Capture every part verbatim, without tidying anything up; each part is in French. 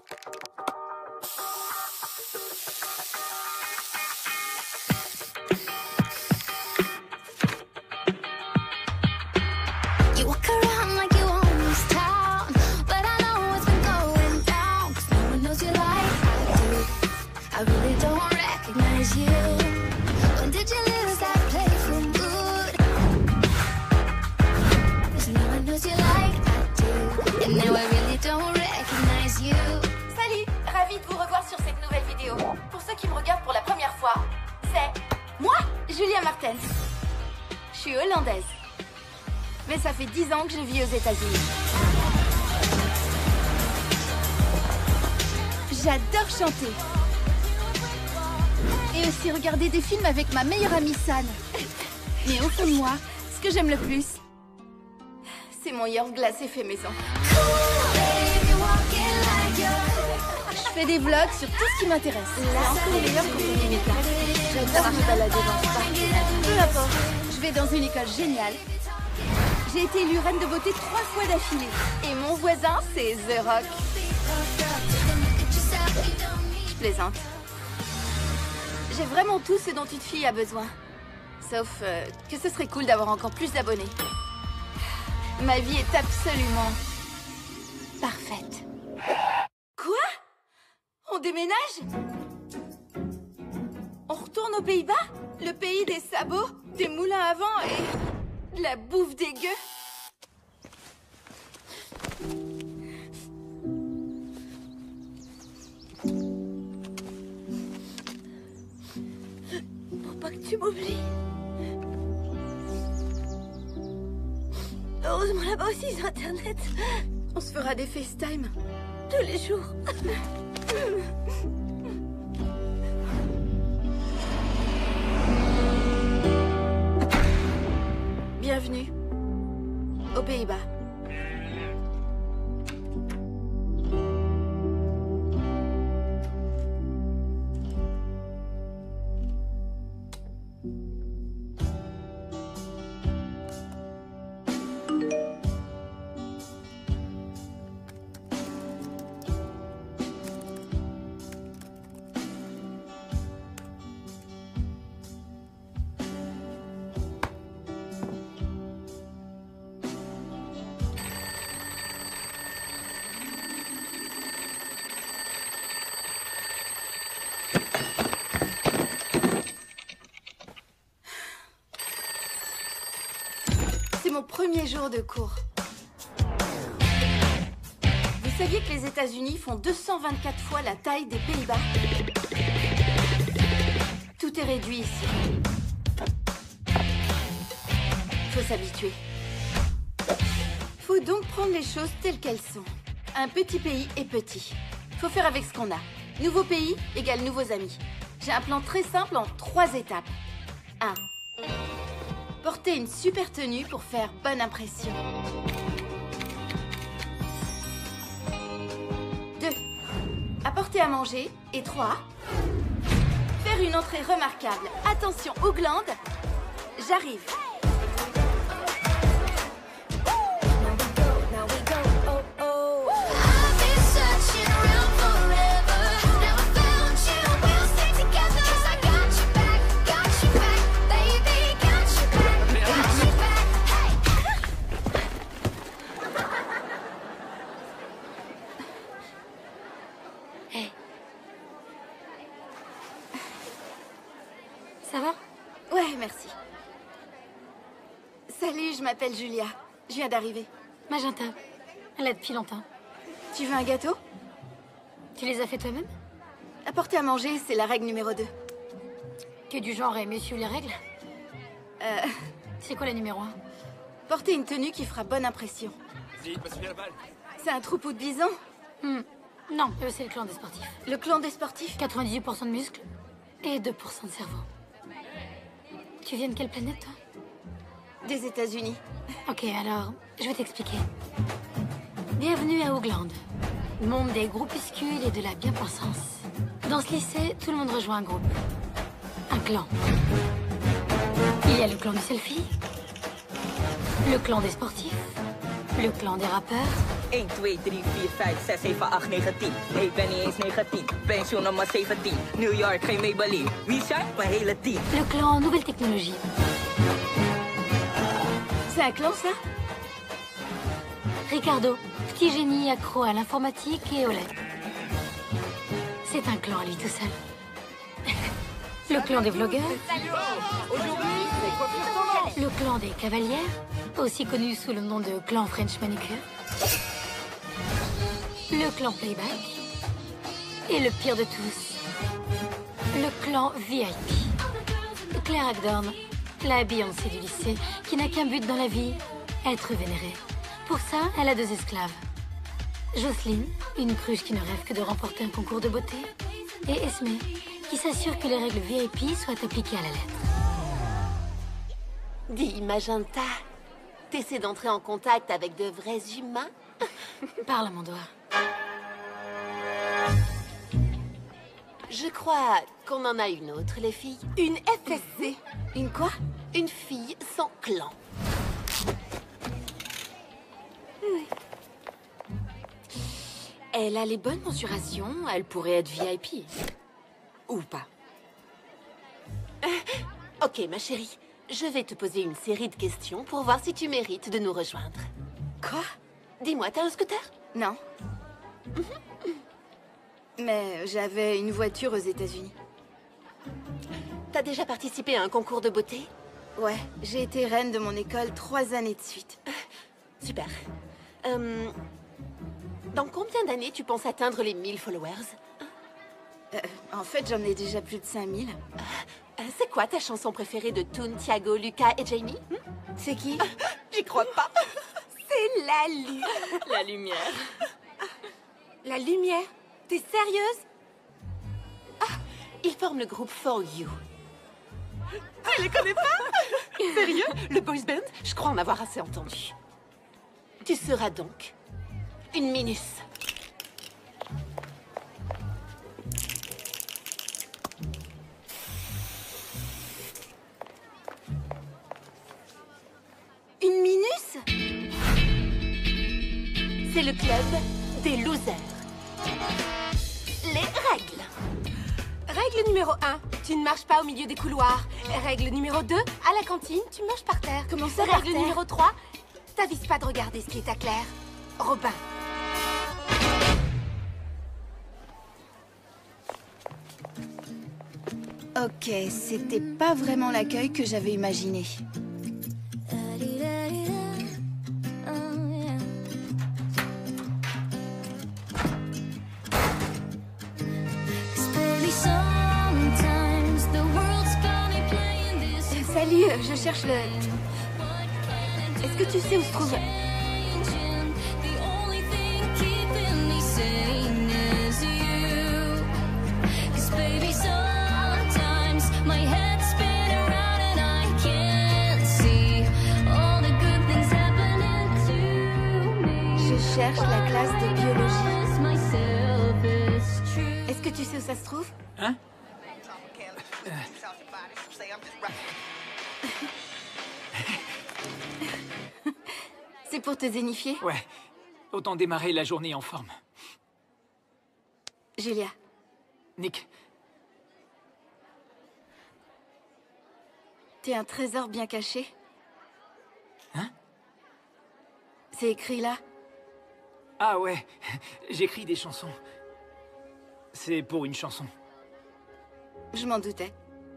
Je suis hollandaise. Mais ça fait dix ans que je vis aux États-Unis. J'adore chanter. Et aussi regarder des films avec ma meilleure amie San. Mais au fond de moi, ce que j'aime le plus, c'est mon yaourt glacé fait maison. Je fais des vlogs sur tout ce qui m'intéresse. C'est encore meilleur quand on est méta. J'adore me balader dans ce parc. Peu importe, je vais dans une école géniale. J'ai été élue reine de beauté trois fois d'affilée. Et mon voisin, c'est The Rock. Je plaisante. J'ai vraiment tout ce dont une fille a besoin. Sauf euh, que ce serait cool d'avoir encore plus d'abonnés. Ma vie est absolument parfaite. Quoi? On déménage? On retourne aux Pays-Bas? Le pays des sabots, des moulins à vent et de la bouffe dégueu? Faut pas que tu m'oublies. Heureusement là-bas aussi sur Internet. On se fera des FaceTime tous les jours. Bienvenue aux Pays-Bas. C'est mon premier jour de cours. Vous saviez que les États-Unis font deux cent vingt-quatre fois la taille des Pays-Bas? Tout est réduit ici. Faut s'habituer. Faut donc prendre les choses telles qu'elles sont. Un petit pays est petit. Faut faire avec ce qu'on a. Nouveau pays égale nouveaux amis. J'ai un plan très simple en trois étapes. un. Porter une super tenue pour faire bonne impression. deux. Apporter à manger. Et trois. Faire une entrée remarquable. Attention aux glandes. J'arrive. Ça va? Ouais, merci. Salut, je m'appelle Julia. Je viens d'arriver. Magenta. Elle est depuis longtemps. Tu veux un gâteau? Tu les as fait toi-même? Apporter à manger, c'est la règle numéro deux. Tu es du genre à aimer suivre les règles? Euh... C'est quoi la numéro un? Porter une tenue qui fera bonne impression. C'est un troupeau de bisons? hmm. Non, eux, c'est le clan des sportifs. Le clan des sportifs? quatre-vingt-dix-huit pour cent de muscles et deux pour cent de cerveau. Tu viens de quelle planète, toi? Des États-Unis. Ok, alors, je vais t'expliquer. Bienvenue à Oakland, monde des groupuscules et de la bien-pensance. Dans ce lycée, tout le monde rejoint un groupe. Un clan. Il y a le clan du selfie, le clan des sportifs, le clan des rappeurs één, twee, drie, vier, vijf, zes, zeven, acht, negen, tien. Nee, ik ben niet eens negentien. Pensioen nog maar zeventien. New York, geen Maybelline. Wie zijn? Mijn hele team. Le clan Nouvelle Technologie. C'est un clan, ça? Ricardo, petit génie accro à l'informatique et aux lettres. C'est un clan à lui tout seul. Le clan des vlogueurs. Le clan des cavalières, aussi connu sous le nom de clan French Manicure. Le clan Playback. Et le pire de tous, le clan V I P. Claire Hagdorn, la Beyoncé du lycée, qui n'a qu'un but dans la vie, être vénérée. Pour ça, elle a deux esclaves. Jocelyne, une cruche qui ne rêve que de remporter un concours de beauté. Et Esme, qui s'assure que les règles V I P soient appliquées à la lettre. Dis, Magenta, t'essaies d'entrer en contact avec de vrais humains? Parle à mon doigt. Je crois qu'on en a une autre, les filles. Une F S C. Une quoi? Une fille sans clan. Elle a les bonnes mensurations, elle pourrait être V I P. Ou pas. Euh, ok, ma chérie. Je vais te poser une série de questions pour voir si tu mérites de nous rejoindre. Quoi? Dis-moi, t'as un scooter? Non. Mais j'avais une voiture aux États-Unis. T'as déjà participé à un concours de beauté? Ouais, j'ai été reine de mon école trois années de suite. Super. Euh, dans combien d'années tu penses atteindre les mille followers? Euh, en fait, j'en ai déjà plus de cinq mille. Euh, C'est quoi ta chanson préférée de Toon, Thiago, Lucas et Jamie? hmm? C'est qui? J'y crois pas. C'est la lu... La lumière. La lumière? T'es sérieuse? Ah, ils forment le groupe For You. Tu les connais pas? Sérieux? Le boys band? Je crois en avoir assez entendu. Tu seras donc une Minus. Une Minus? C'est le club des losers. Les règles. Règle numéro un, tu ne marches pas au milieu des couloirs. Règle numéro deux, à la cantine, tu manges par terre. Comment ça, par Règle terre? numéro trois, t'avises pas de regarder ce qui est à Claire. Robin. Ok, c'était pas vraiment l'accueil que j'avais imaginé. Salut, je cherche le... Est-ce que tu sais où se trouve... Je cherche la classe de biologie. Est-ce que tu sais où ça se trouve? Hein? C'est pour te zénifier? Ouais. Autant démarrer la journée en forme. Julia. Nick. T'es un trésor bien caché. Hein? C'est écrit là. Ah ouais. J'écris des chansons. C'est pour une chanson. Je m'en doutais.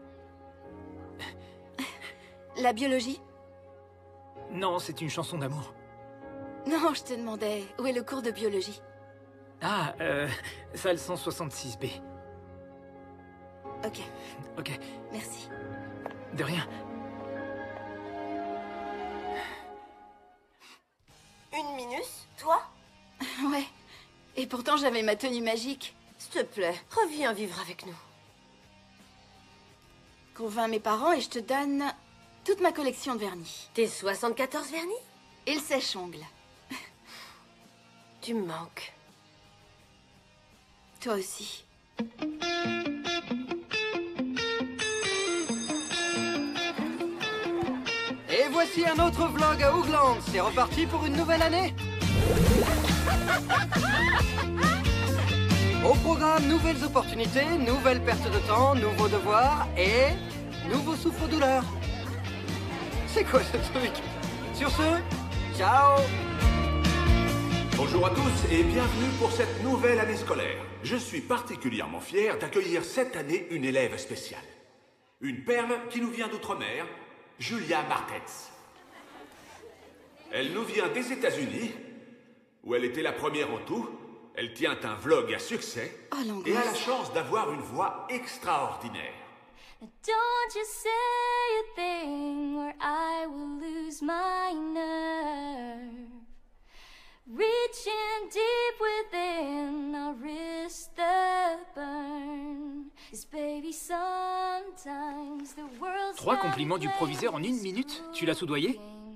La biologie? Non, c'est une chanson d'amour. Non, je te demandais, où est le cours de biologie? Ah, euh... salle cent soixante-six B. Ok, Ok. merci. De rien. Une Minus, toi? Ouais, et pourtant j'avais ma tenue magique. S'il te plaît, reviens vivre avec nous. Convainc mes parents et je te donne toute ma collection de vernis. Tes soixante-quatorze vernis? Et le sèche-ongles. Tu me manques. Toi aussi. Et voici un autre vlog à Oogland. C'est reparti pour une nouvelle année. Au programme, nouvelles opportunités, nouvelles pertes de temps, nouveaux devoirs et nouveaux souffres-douleurs. C'est quoi ce truc? Sur ce, ciao! Bonjour à tous et bienvenue pour cette nouvelle année scolaire. Je suis particulièrement fier d'accueillir cette année une élève spéciale. Une perle qui nous vient d'outre-mer, Julia Martens. Elle nous vient des États-Unis, où elle était la première en tout. Elle tient un vlog à succès Oh, et a la chance d'avoir une voix extraordinaire. Don't you say a thing or I will lose my nerve. Reaching deep within, I'll risk the burn. 'Cause baby, sometimes the world's Trois compliments du proviseur en une minute? Tu l'as soudoyé?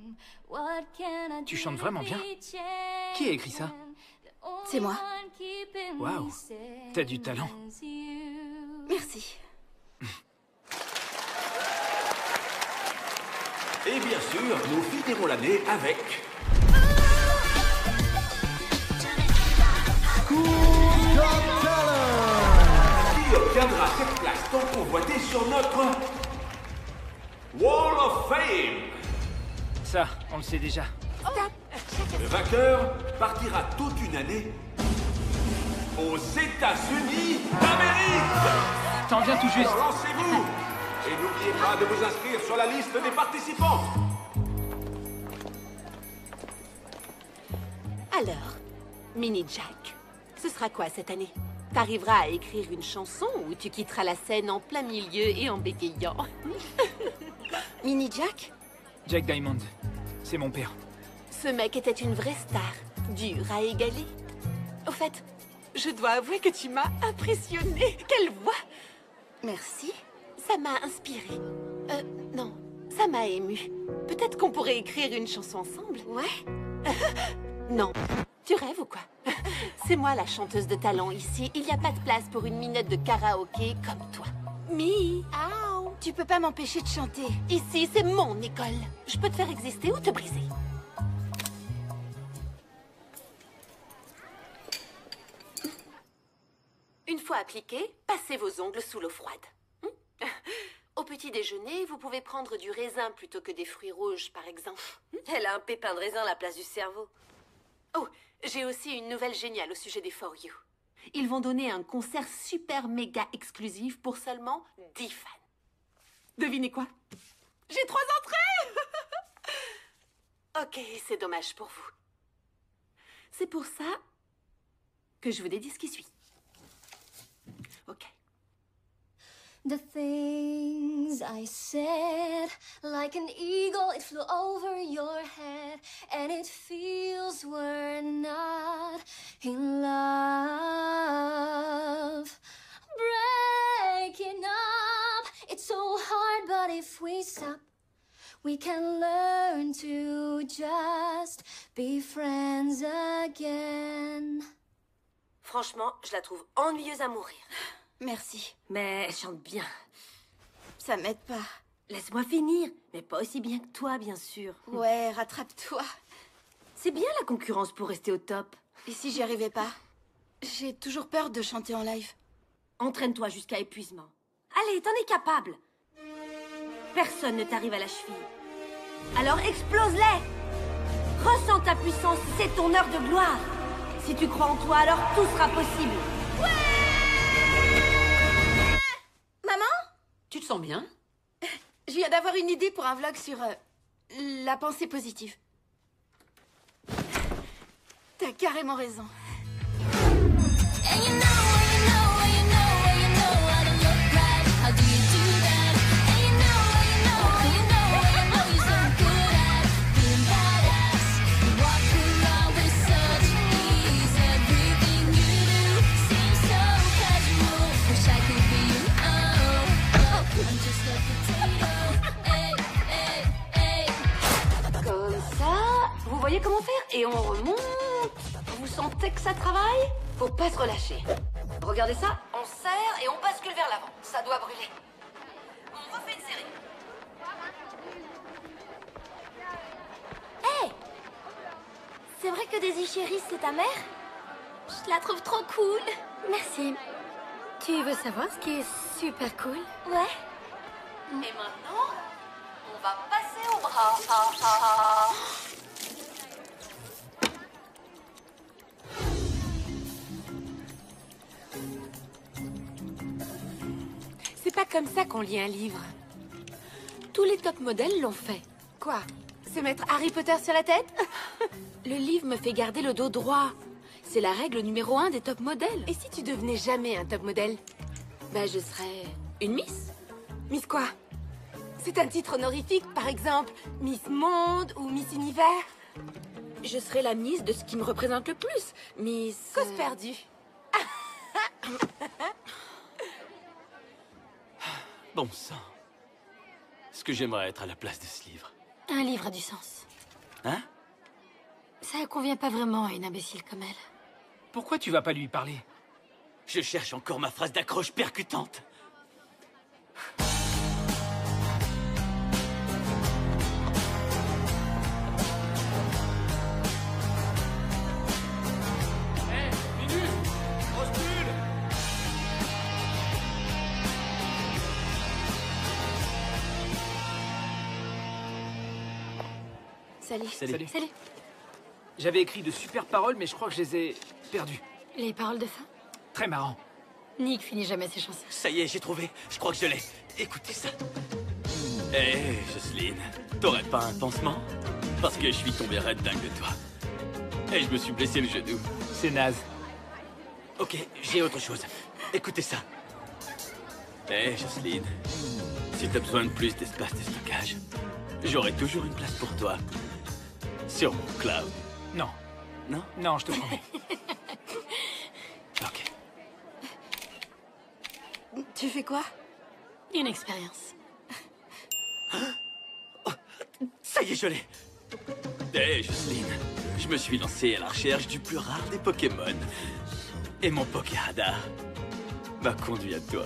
Tu chantes vraiment bien. Qui a écrit ça? C'est moi. Waouh, t'as du talent. Merci. Et bien sûr, nous finirons l'année avec... Qui obtiendra cette place tant convoitée sur notre... Wall of Fame. Ça, on le sait déjà. Le vainqueur partira toute une année aux États-Unis d'Amérique. T'en viens tout juste. Lancez-vous et n'oubliez pas de vous inscrire sur la liste des participants. Alors, Mini Jack, ce sera quoi cette année? T'arriveras à écrire une chanson ou tu quitteras la scène en plein milieu et en bégayant? Mini Jack? Jack Diamond, c'est mon père. Ce mec était une vraie star, dure à égaler. Au fait, je dois avouer que tu m'as impressionnée. Quelle voix! Merci. Ça m'a inspirée. Euh, non, ça m'a émue. Peut-être qu'on pourrait écrire une chanson ensemble? Ouais? Non. Tu rêves ou quoi? C'est moi la chanteuse de talent ici. Il n'y a pas de place pour une minette de karaoké comme toi. Mi, Ow. Tu peux pas m'empêcher de chanter. ici c'est mon école. Je peux te faire exister ou te briser. Une fois appliqué, passez vos ongles sous l'eau froide. Hmm? Au petit déjeuner, vous pouvez prendre du raisin plutôt que des fruits rouges, par exemple. Elle a un pépin de raisin à la place du cerveau. Oh, j'ai aussi une nouvelle géniale au sujet des For You. Ils vont donner un concert super méga exclusif pour seulement dix fans. Devinez quoi? J'ai trois entrées. Ok, c'est dommage pour vous. C'est pour ça que je vous dédie ce qui suit. Ok. The things I said, like an eagle, it flew over your head, and it feels we're not in love. Breaking up, it's so hard, but if we stop, we can learn to just be friends again. Franchement, je la trouve ennuyeuse à mourir. Merci. Mais elle chante bien. Ça m'aide pas. Laisse-moi finir, mais pas aussi bien que toi, bien sûr. Ouais, rattrape-toi. C'est bien la concurrence pour rester au top. Et si j'y arrivais pas? J'ai toujours peur de chanter en live. Entraîne-toi jusqu'à épuisement. Allez, t'en es capable. Personne ne t'arrive à la cheville. Alors explose-les. Ressens ta puissance, c'est ton heure de gloire. Si tu crois en toi, alors tout sera possible. Maman? Tu te sens bien? Je viens d'avoir une idée pour un vlog sur euh, la pensée positive. T'as carrément raison. Comme ça, vous voyez comment faire? Et on remonte. Vous sentez que ça travaille? Faut pas se relâcher. Regardez ça, on serre et on bascule vers l'avant. Ça doit brûler. On refait une série. Hey! C'est vrai que Daisy Chérie, c'est ta mère? Je la trouve trop cool. Merci. Tu veux savoir ce qui est super cool? Ouais. Et maintenant, on va passer au bras. Ah, ah, ah. C'est pas comme ça qu'on lit un livre. Tous les top modèles l'ont fait. Quoi? Se mettre Harry Potter sur la tête? Le livre me fait garder le dos droit. C'est la règle numéro un des top modèles. Et si tu devenais jamais un top modèle? Ben, je serais une Miss. Miss quoi? C'est un titre honorifique, par exemple Miss Monde ou Miss Univers. Je serais la Miss de ce qui me représente le plus. Miss... Cause perdue. Bon sang. Ce que j'aimerais être à la place de ce livre. Un livre a du sens. Hein? Ça convient pas vraiment à une imbécile comme elle. Pourquoi tu vas pas lui parler? Je cherche encore ma phrase d'accroche percutante. Salut. Salut. Salut. Salut. J'avais écrit de super paroles, mais je crois que je les ai perdues. Les paroles de fin? Très marrant. Nick finit jamais ses chansons. Ça y est, j'ai trouvé. Je crois que je l'ai. Écoutez ça. Hé, hey, Jocelyne, t'aurais pas un pansement? Parce que je suis tombé raide dingue de toi. Et je me suis blessé le genou. C'est naze. Ok, j'ai autre chose. Écoutez ça. Hé, hey, Jocelyne, si t'as besoin de plus d'espace de stockage, j'aurai toujours une place pour toi. Sur mon cloud. Non. Non? Non, je te promets. Ok. Tu fais quoi? Une expérience. Oh, ça y est, je l'ai. Hé, hey, Jocelyne, je me suis lancé à la recherche du plus rare des Pokémon. Et mon Pokéradar m'a conduit à toi.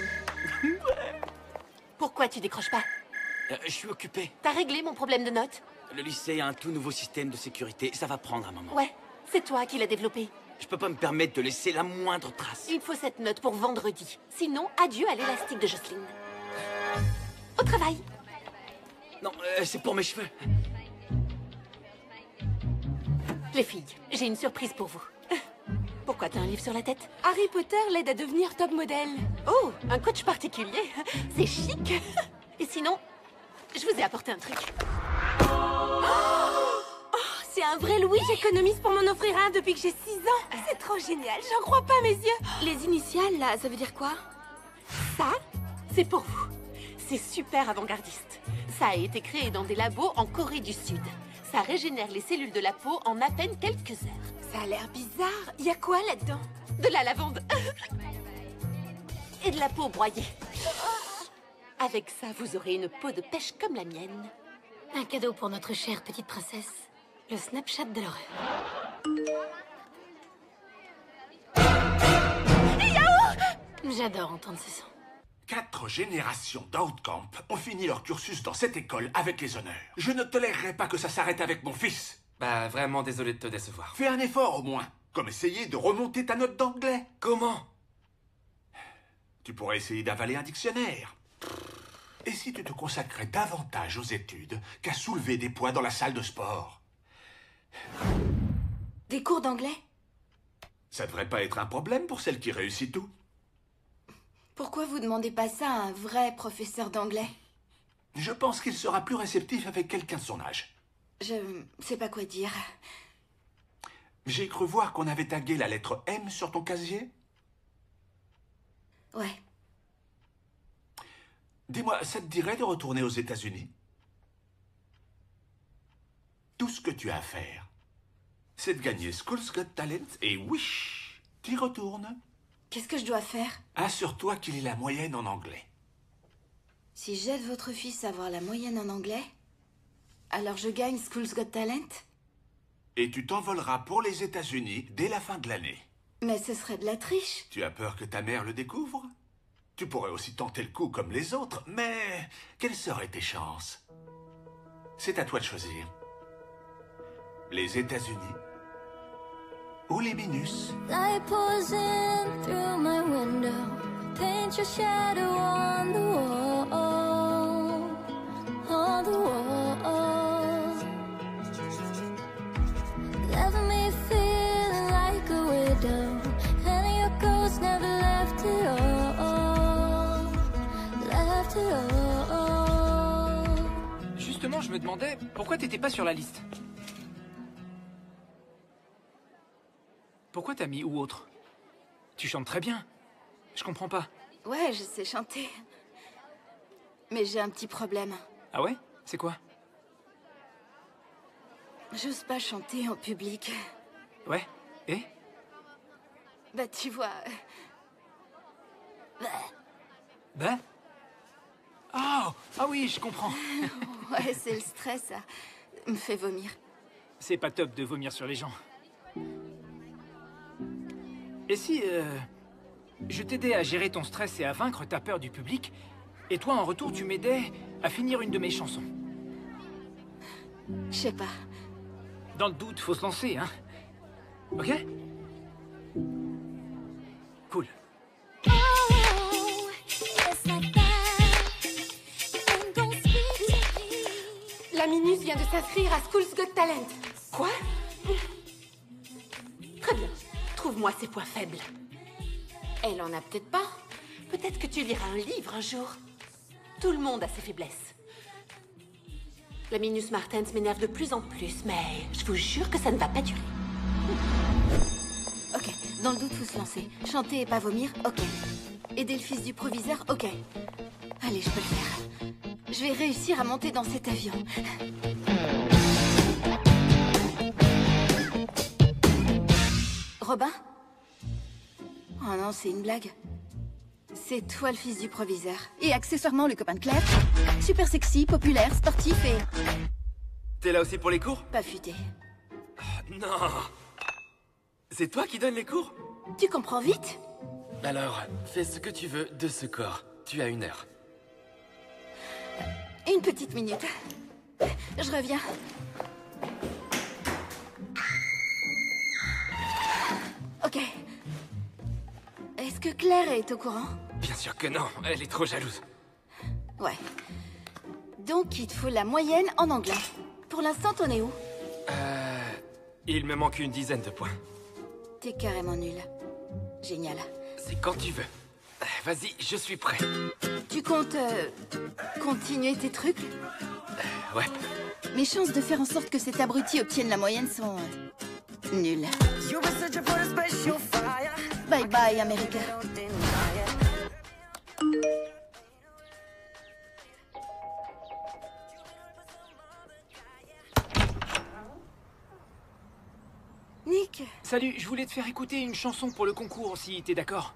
Pourquoi tu décroches pas? Euh, je suis occupé. T'as réglé mon problème de notes? Le lycée a un tout nouveau système de sécurité. Ça va prendre un moment. Ouais, c'est toi qui l'as développé. Je peux pas me permettre de laisser la moindre trace. Il faut cette note pour vendredi. Sinon, adieu à l'élastique de Jocelyne. Au travail. Non, euh, c'est pour mes cheveux. Les filles, j'ai une surprise pour vous. Pourquoi t'as un livre sur la tête? Harry Potter l'aide à devenir top modèle. Oh, un coach particulier. C'est chic. Et sinon, je vous ai apporté un truc. Oh, c'est un vrai Louis. J'économise pour m'en offrir un depuis que j'ai six ans. C'est trop génial, j'en crois pas mes yeux. Les initiales, là, ça veut dire quoi? Ça, c'est pour vous. C'est super avant-gardiste. Ça a été créé dans des labos en Corée du Sud. Ça régénère les cellules de la peau en à peine quelques heures. Ça a l'air bizarre. Il y a quoi là-dedans? De la lavande. Et de la peau broyée. Avec ça, vous aurez une peau de pêche comme la mienne. Un cadeau pour notre chère petite princesse. Le Snapchat de l'horreur. J'adore entendre ces sons. Quatre générations d'Outcamp ont fini leur cursus dans cette école avec les honneurs. Je ne tolérerai pas que ça s'arrête avec mon fils. Bah, vraiment désolé de te décevoir. Fais un effort au moins, comme essayer de remonter ta note d'anglais. Comment? Tu pourrais essayer d'avaler un dictionnaire. Et si tu te consacrais davantage aux études qu'à soulever des poids dans la salle de sport? Des cours d'anglais? Ça devrait pas être un problème pour celle qui réussit tout. Pourquoi vous demandez pas ça à un vrai professeur d'anglais? Je pense qu'il sera plus réceptif avec quelqu'un de son âge. Je sais pas quoi dire. J'ai cru voir qu'on avait tagué la lettre M sur ton casier. Ouais. Dis-moi, ça te dirait de retourner aux États-Unis? Tout ce que tu as à faire, c'est de gagner School's Got Talent et Wish, t'y retournes. Qu'est-ce que je dois faire? Assure-toi qu'il ait la moyenne en anglais. Si j'aide votre fils à avoir la moyenne en anglais, alors je gagne School's Got Talent? Et tu t'envoleras pour les États-Unis dès la fin de l'année. Mais ce serait de la triche. Tu as peur que ta mère le découvre? Tu pourrais aussi tenter le coup comme les autres, mais quelles seraient tes chances? C'est à toi de choisir. Les États-Unis ou les Minus. Light pours in through my window. Paint your shadow on the wall. On the wall. Left me feeling like a widow. And your ghost never left it all. Left it all. Justement, je me demandais pourquoi t'étais pas sur la liste. Pourquoi t'as mis ou autre? Tu chantes très bien. Je comprends pas. Ouais, je sais chanter. Mais j'ai un petit problème. Ah ouais? C'est quoi? J'ose pas chanter en public. Ouais? Et? Bah, tu vois... Bah. Ben? Oh! Ah oui, je comprends. Ouais, c'est le stress, ça me fait vomir. C'est pas top de vomir sur les gens. Et si, euh, je t'aidais à gérer ton stress et à vaincre ta peur du public, et toi, en retour, tu m'aidais à finir une de mes chansons? Je sais pas. Dans le doute, faut se lancer, hein? Ok? Cool. La Minus vient de s'inscrire à School's Got Talent. Quoi? Très bien. Trouve-moi ses points faibles. Elle en a peut-être pas. Peut-être que tu liras un livre un jour. Tout le monde a ses faiblesses. La Minus Martens m'énerve de plus en plus, mais je vous jure que ça ne va pas durer. Ok, dans le doute, faut se lancer. Chanter et pas vomir, ok. Aider le fils du proviseur, ok. Allez, je peux le faire. Je vais réussir à monter dans cet avion. Robin? Oh non, c'est une blague. C'est toi le fils du proviseur. Et accessoirement le copain de Claire. Super sexy, populaire, sportif et... T'es là aussi pour les cours? pas futé. Non! C'est toi qui donnes les cours? Tu comprends vite? Alors, fais ce que tu veux de ce corps. Tu as une heure. Une petite minute. Je reviens. Ok. Est-ce que Claire est au courant? Bien sûr que non, elle est trop jalouse. Ouais. Donc il te faut la moyenne en anglais. Pour l'instant, t'en es où? Euh... Il me manque une dizaine de points. T'es carrément nul. Génial. C'est quand tu veux. Vas-y, je suis prêt. Tu comptes... euh, continuer tes trucs? Euh, ouais. Mes chances de faire en sorte que cet abruti obtienne la moyenne sont... euh, nulles. Bye bye, America. Nick. Salut, je voulais te faire écouter une chanson pour le concours, si t'es d'accord.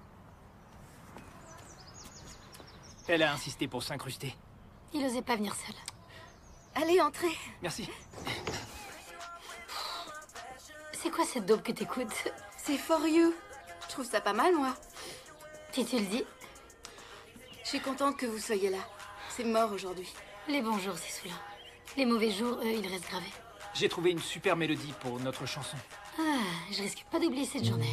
Elle a insisté pour s'incruster. Il osait pas venir seul. Allez, entrez. Merci. C'est quoi cette dope que t'écoutes? C'est For You. Je trouve ça pas mal, moi. Si tu le dis. Je suis contente que vous soyez là. C'est mort aujourd'hui. Les bons jours, c'est saoulant. Les mauvais jours, eux, ils restent gravés. J'ai trouvé une super mélodie pour notre chanson. Ah, je risque pas d'oublier cette journée.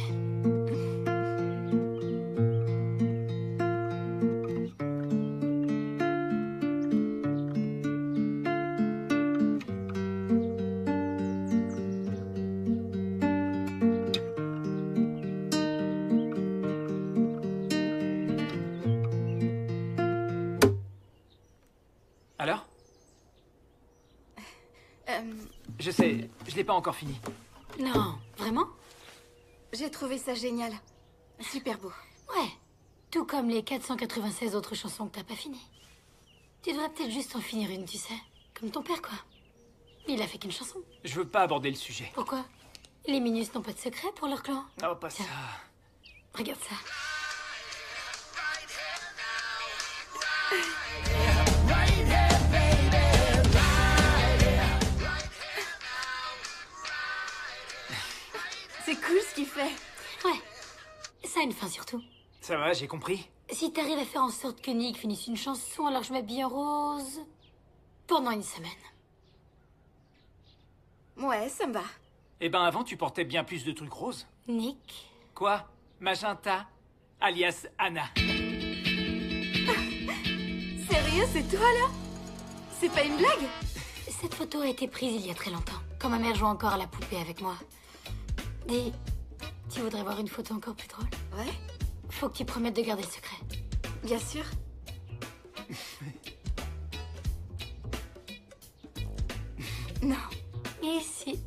Alors? Euh, Je sais, je l'ai pas encore fini. Non, vraiment? J'ai trouvé ça génial. Super beau. Ouais. Tout comme les quatre cent quatre-vingt-seize autres chansons que t'as pas finies. Tu devrais peut-être juste en finir une, tu sais. Comme ton père, quoi. Il a fait qu'une chanson. Je veux pas aborder le sujet. Pourquoi? Les Minus n'ont pas de secret pour leur clan. Oh, pas Tiens. ça. Regarde ça. C'est cool ce qu'il fait. Ouais. Ça a une fin surtout. Ça va, j'ai compris. Si t'arrives à faire en sorte que Nick finisse une chanson alors je m'habille en rose... pendant une semaine. Ouais, ça me va. Eh ben avant, tu portais bien plus de trucs roses. Nick? Quoi? Magenta, alias Anna. Sérieux, c'est toi, là? C'est pas une blague? Cette photo a été prise il y a très longtemps, quand ma mère jouait encore à la poupée avec moi. Dis, tu voudrais voir une photo encore plus drôle? Ouais? Faut que tu promettes de garder le secret. Bien sûr. Non. Ici.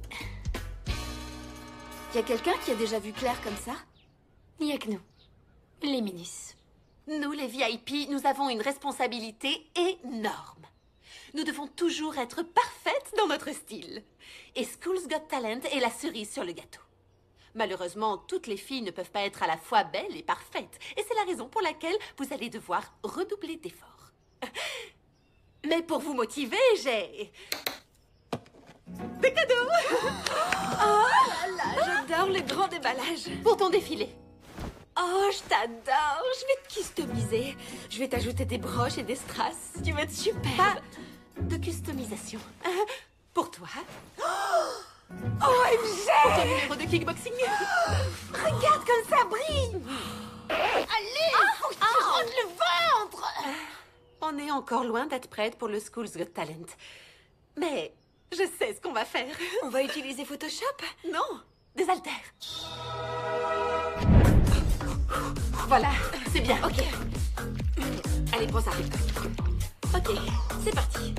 Y a quelqu'un qui a déjà vu Claire comme ça? Il n'y a que nous. Les Minis. Nous, les V I P, nous avons une responsabilité énorme. Nous devons toujours être parfaites dans notre style. Et School's Got Talent est la cerise sur le gâteau. Malheureusement, toutes les filles ne peuvent pas être à la fois belles et parfaites. Et c'est la raison pour laquelle vous allez devoir redoubler d'efforts. Mais pour vous motiver, j'ai... des cadeaux. Oh là là, j'adore le grand déballage. Pour ton défilé. Oh, je t'adore. Je vais te customiser. Je vais t'ajouter des broches et des strass. Tu vas être superbe. Pas de customisation. Pour toi. O M G! Pour ton numéro de kickboxing. Regarde comme ça brille. Allez, ah, faut que tu ah, rendes le ventre. On est encore loin d'être prête pour le School's Got Talent. Mais je sais ce qu'on va faire. On va utiliser Photoshop? Non, des haltères. Voilà, c'est bien. Ok. Allez, prends ça. Ok, c'est parti.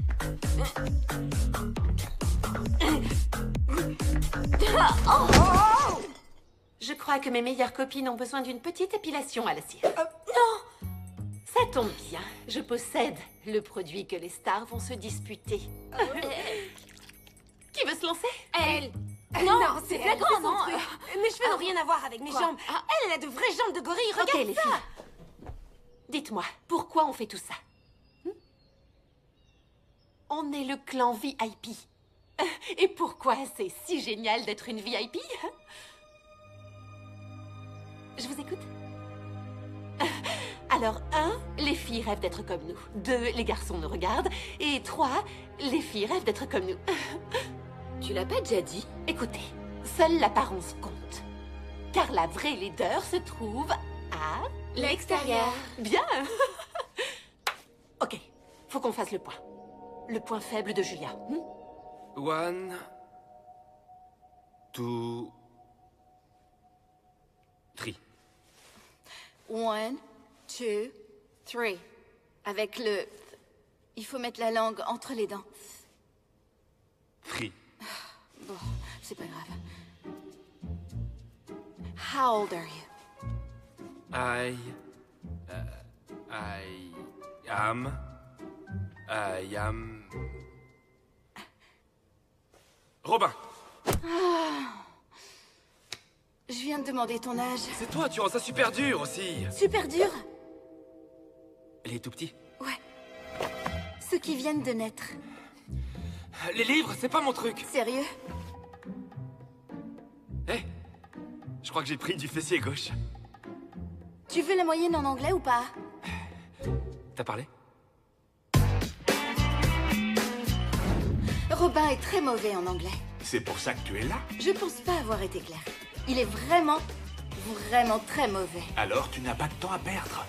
Oh! Je crois que mes meilleures copines ont besoin d'une petite épilation à la cire. Euh, non! Ça tombe bien. Je possède le produit que les stars vont se disputer. Euh... Qui veut se lancer? Elle. Non, non c'est la grande, non. Mes cheveux n'ont rien à voir avec mes Quoi? jambes. Ah. Elle, elle a de vraies jambes de gorille. Regarde Ok, les ça. filles. Dites-moi, pourquoi on fait tout ça? hmm? On est le clan V I P. Et pourquoi c'est si génial d'être une V I P? Je vous écoute. Alors, un, les filles rêvent d'être comme nous. Deux, les garçons nous regardent. Et trois, les filles rêvent d'être comme nous. Tu l'as pas déjà dit? Écoutez, seule l'apparence compte. Car la vraie leader se trouve à... l'extérieur. Bien. Ok, faut qu'on fasse le point. Le point faible de Julia. Hmm? One... Two... Three. One, two, three. Avec le... Il faut mettre la langue entre les dents. Three. Bon, c'est pas grave. How old are you? I... Uh, I... am... I am... Robin. Ah. Je viens de demander ton âge. C'est toi, tu rends ça super dur aussi. Super dur? Les tout petits? Ouais. Ceux qui viennent de naître. Les livres, c'est pas mon truc. Sérieux? Hé, hey, je crois que j'ai pris du fessier gauche. Tu veux la moyenne en anglais ou pas? T'as parlé? Robin est très mauvais en anglais. C'est pour ça que tu es là? Je pense pas avoir été claire. Il est vraiment, vraiment très mauvais. Alors tu n'as pas de temps à perdre.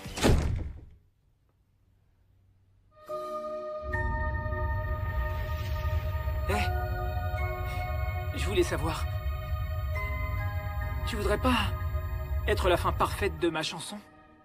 Hé, hey, je voulais savoir... Tu voudrais pas être la fin parfaite de ma chanson?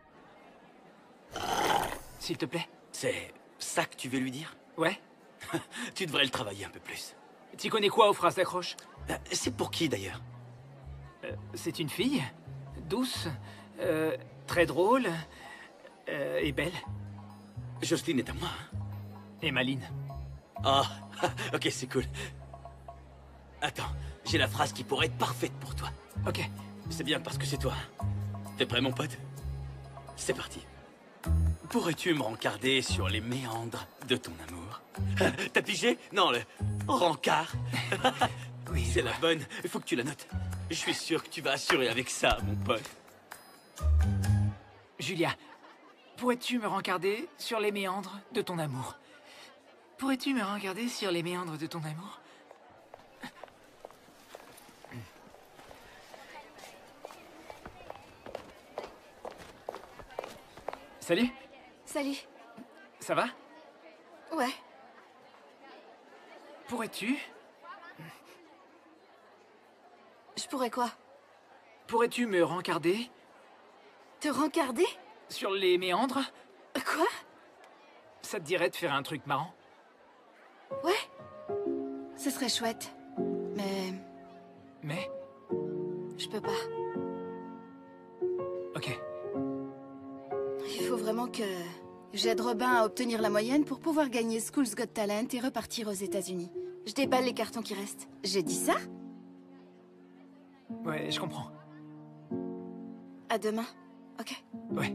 S'il te plaît. C'est ça que tu veux lui dire? Ouais. Tu devrais le travailler un peu plus. Tu connais quoi aux phrases d'accroche? C'est pour qui d'ailleurs? euh, C'est une fille, douce, euh, très drôle euh, et belle. Jocelyne est à moi. Hein? Et Maline. Ah, ok, c'est cool. Attends, j'ai la phrase qui pourrait être parfaite pour toi. Ok. C'est bien parce que c'est toi. T'es prêt, mon pote? C'est parti. Pourrais-tu me rencarder sur les méandres de ton amour? T'as pigé? Non, le rencard. Oui, c'est la bonne. Il faut que tu la notes. Je suis sûr que tu vas assurer avec ça, mon pote. Julia, pourrais-tu me rencarder sur les méandres de ton amour? Pourrais-tu me rencarder sur les méandres de ton amour? Salut. Salut. Ça va? Ouais. Pourrais-tu... Je pourrais quoi? Pourrais-tu me rencarder? Te rencarder? Sur les méandres? Quoi? Ça te dirait de faire un truc marrant? Ouais. Ce serait chouette. Mais... Mais? Je peux pas. Ok. Il faut vraiment que j'aide Robin à obtenir la moyenne pour pouvoir gagner School's Got Talent et repartir aux États-Unis. Je déballe les cartons qui restent. J'ai dit ça? Ouais, je comprends. À demain. Ok. Ouais.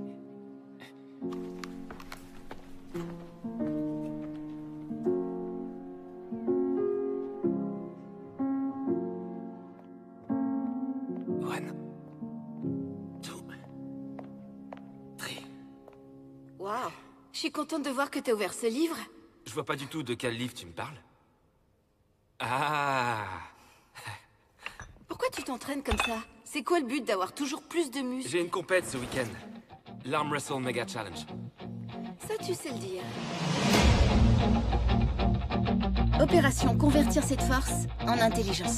One. Two. Three. Waouh. Je suis contente de voir que t'as ouvert ce livre. Je vois pas du tout de quel livre tu me parles. Ah. Pourquoi tu t'entraînes comme ça? C'est quoi le but d'avoir toujours plus de muscles? J'ai une compète ce week-end. L'Arm Wrestle Mega Challenge. Ça, tu sais le dire. Opération convertir cette force en intelligence.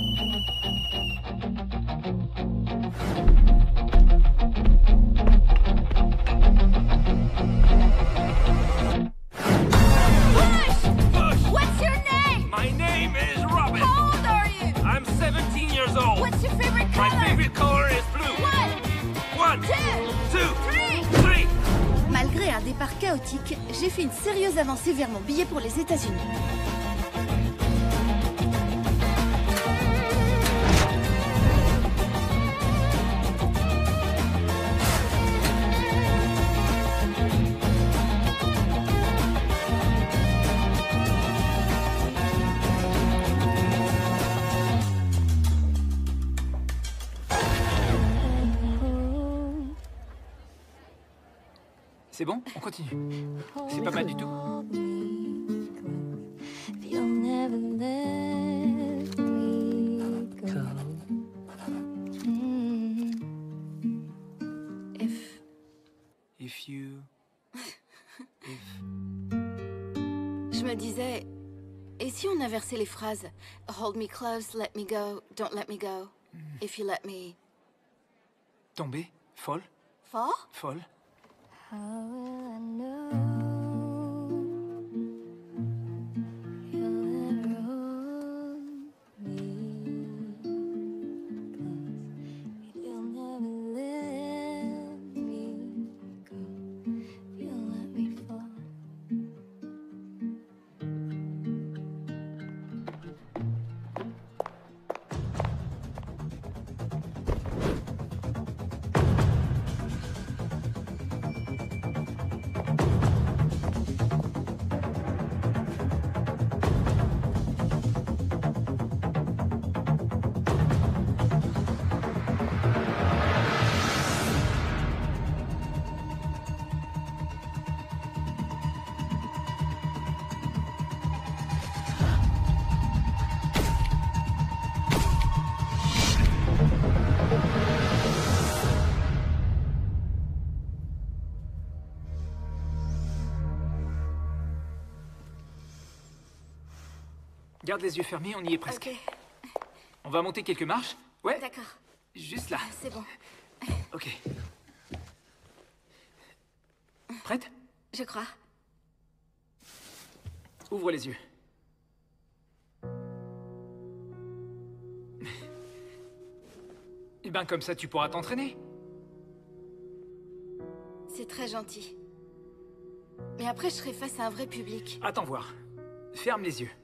What's your name? My name is Robin. How old are you? I'm seventeen years old. What's your favorite color? My favorite color is blue. One, One, two, two, three. three. Malgré un départ chaotique, j'ai fait une sérieuse avancée vers mon billet pour les États-Unis. C'est bon? On continue. C'est pas mal du tout. If... If you... If... Je me disais, et si on inversait les phrases? Hold me close, let me go, don't let me go. If you let me... Tomber? Folle? Fort? Folle? How will I know you'll ever hold me close? You'll never let me go. You'll let me fall. Garde les yeux fermés, on y est presque. Ok. On va monter quelques marches? Ouais? D'accord. Juste là. C'est bon. Ok. Prête? Je crois. Ouvre les yeux. Et ben comme ça, tu pourras t'entraîner. C'est très gentil. Mais après, je serai face à un vrai public. Attends voir. Ferme les yeux.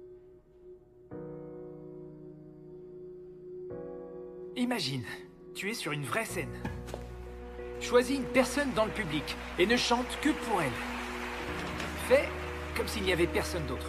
Imagine, tu es sur une vraie scène. Choisis une personne dans le public et ne chante que pour elle. Fais comme s'il n'y avait personne d'autre.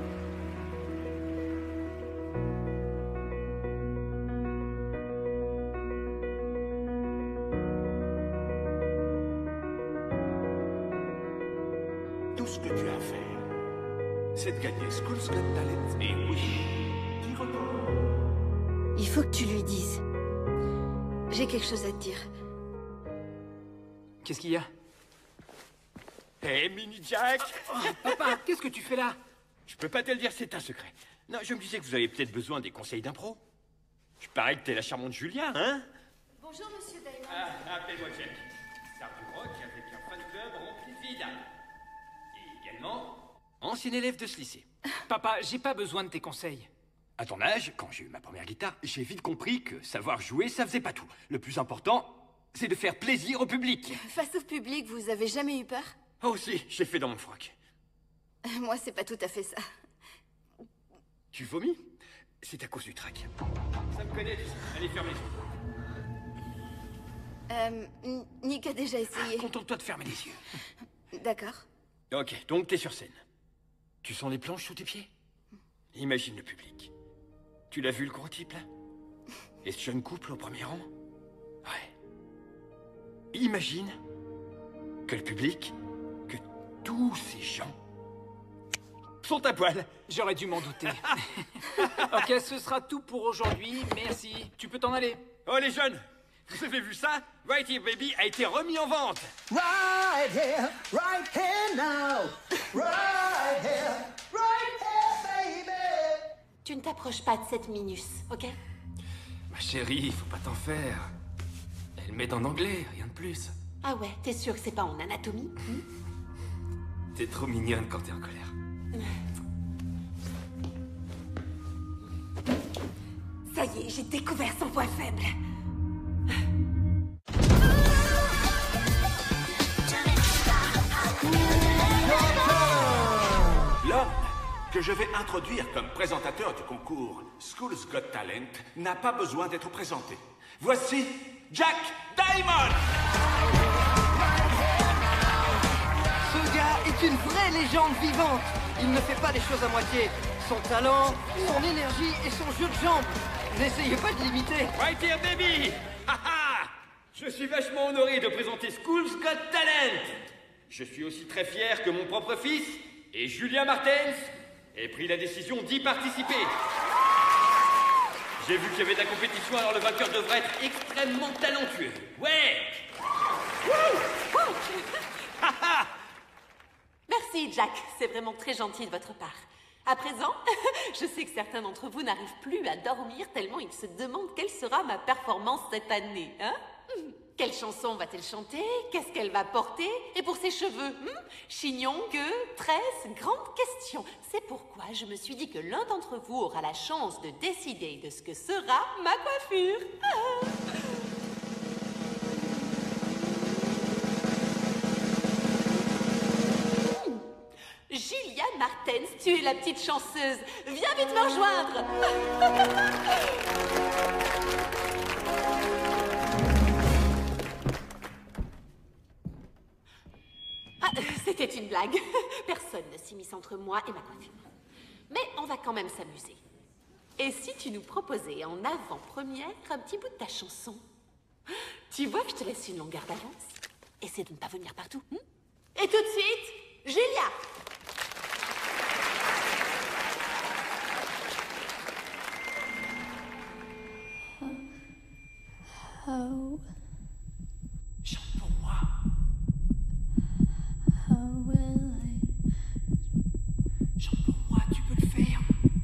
Tout ce que tu as à faire, c'est de gagner School's Got Talent. Et oui, tu retournes. Il faut que tu lui dises. J'ai quelque chose à te dire. Qu'est-ce qu'il y a? Hé, Mini Jack. Oh, papa, qu'est-ce que tu fais là? Je peux pas te le dire, c'est un secret. Non, je me disais que vous avez peut-être besoin des conseils d'impro. Je parie que t'es la charmante Julia, hein? Bonjour, monsieur Diamond. Ah, appelez-moi Jack. Star du rock avec un fan club rempli de vieilles dames. Et également, ancien élève de ce lycée. Papa, j'ai pas besoin de tes conseils. À ton âge, quand j'ai eu ma première guitare, j'ai vite compris que savoir jouer, ça faisait pas tout. Le plus important, c'est de faire plaisir au public. Face au public, vous avez jamais eu peur? Oh si, j'ai fait dans mon froc. Moi, c'est pas tout à fait ça. Tu vomis? C'est à cause du trac. Ça me connaît, tu sais. Allez, ferme les yeux. Euh, Nick a déjà essayé. Ah, contente-toi de fermer les yeux. D'accord. Ok, donc t'es sur scène. Tu sens les planches sous tes pieds? Imagine le public. Tu l'as vu, le gros type, là? Et ce jeune couple au premier rang? Ouais. Imagine que le public, que tous ces gens sont à poil. J'aurais dû m'en douter. Ok, ce sera tout pour aujourd'hui. Merci. Tu peux t'en aller. Oh, les jeunes, vous avez vu ça? Right Here Baby a été remis en vente. Right here, right here now. Right here, right here, baby. Tu ne t'approches pas de cette minus, ok? Ma chérie, faut pas t'en faire. Elle met en anglais, rien de plus. Ah ouais, t'es sûr que c'est pas en anatomie? hmm? T'es trop mignonne quand t'es en colère. Ça y est, j'ai découvert son point faible. L'homme que je vais introduire comme présentateur du concours School's Got Talent n'a pas besoin d'être présenté. Voici Jack Diamond! Ce gars est une vraie légende vivante. Il ne fait pas les choses à moitié. Son talent, son énergie et son jeu de jambes. N'essayez pas de l'imiter. Right Here Baby. Haha. Je suis vachement honoré de présenter School's Got Talent. Je suis aussi très fier que mon propre fils et Julia Martens aient pris la décision d'y participer. J'ai vu qu'il y avait de la compétition, alors le vainqueur devrait être extrêmement talentueux. Ouais. Merci, Jack. C'est vraiment très gentil de votre part. À présent, je sais que certains d'entre vous n'arrivent plus à dormir tellement ils se demandent quelle sera ma performance cette année, hein? Quelle chanson va-t-elle chanter? Qu'est-ce qu'elle va porter? Et pour ses cheveux, hmm? Chignon, queue, tresse? Grande question. C'est pourquoi je me suis dit que l'un d'entre vous aura la chance de décider de ce que sera ma coiffure. Ah. Julia Martens, tu es la petite chanceuse. Viens vite me rejoindre. Ah, c'était une blague. Personne ne s'immisce entre moi et ma coiffure. Mais on va quand même s'amuser. Et si tu nous proposais en avant-première un petit bout de ta chanson? Tu vois que je te laisse une longueur d'avance. Essaie de ne pas venir partout. Hein? Et tout de suite, Julia. How, Chante pour moi. how will I? Chante pour moi, tu peux le faire.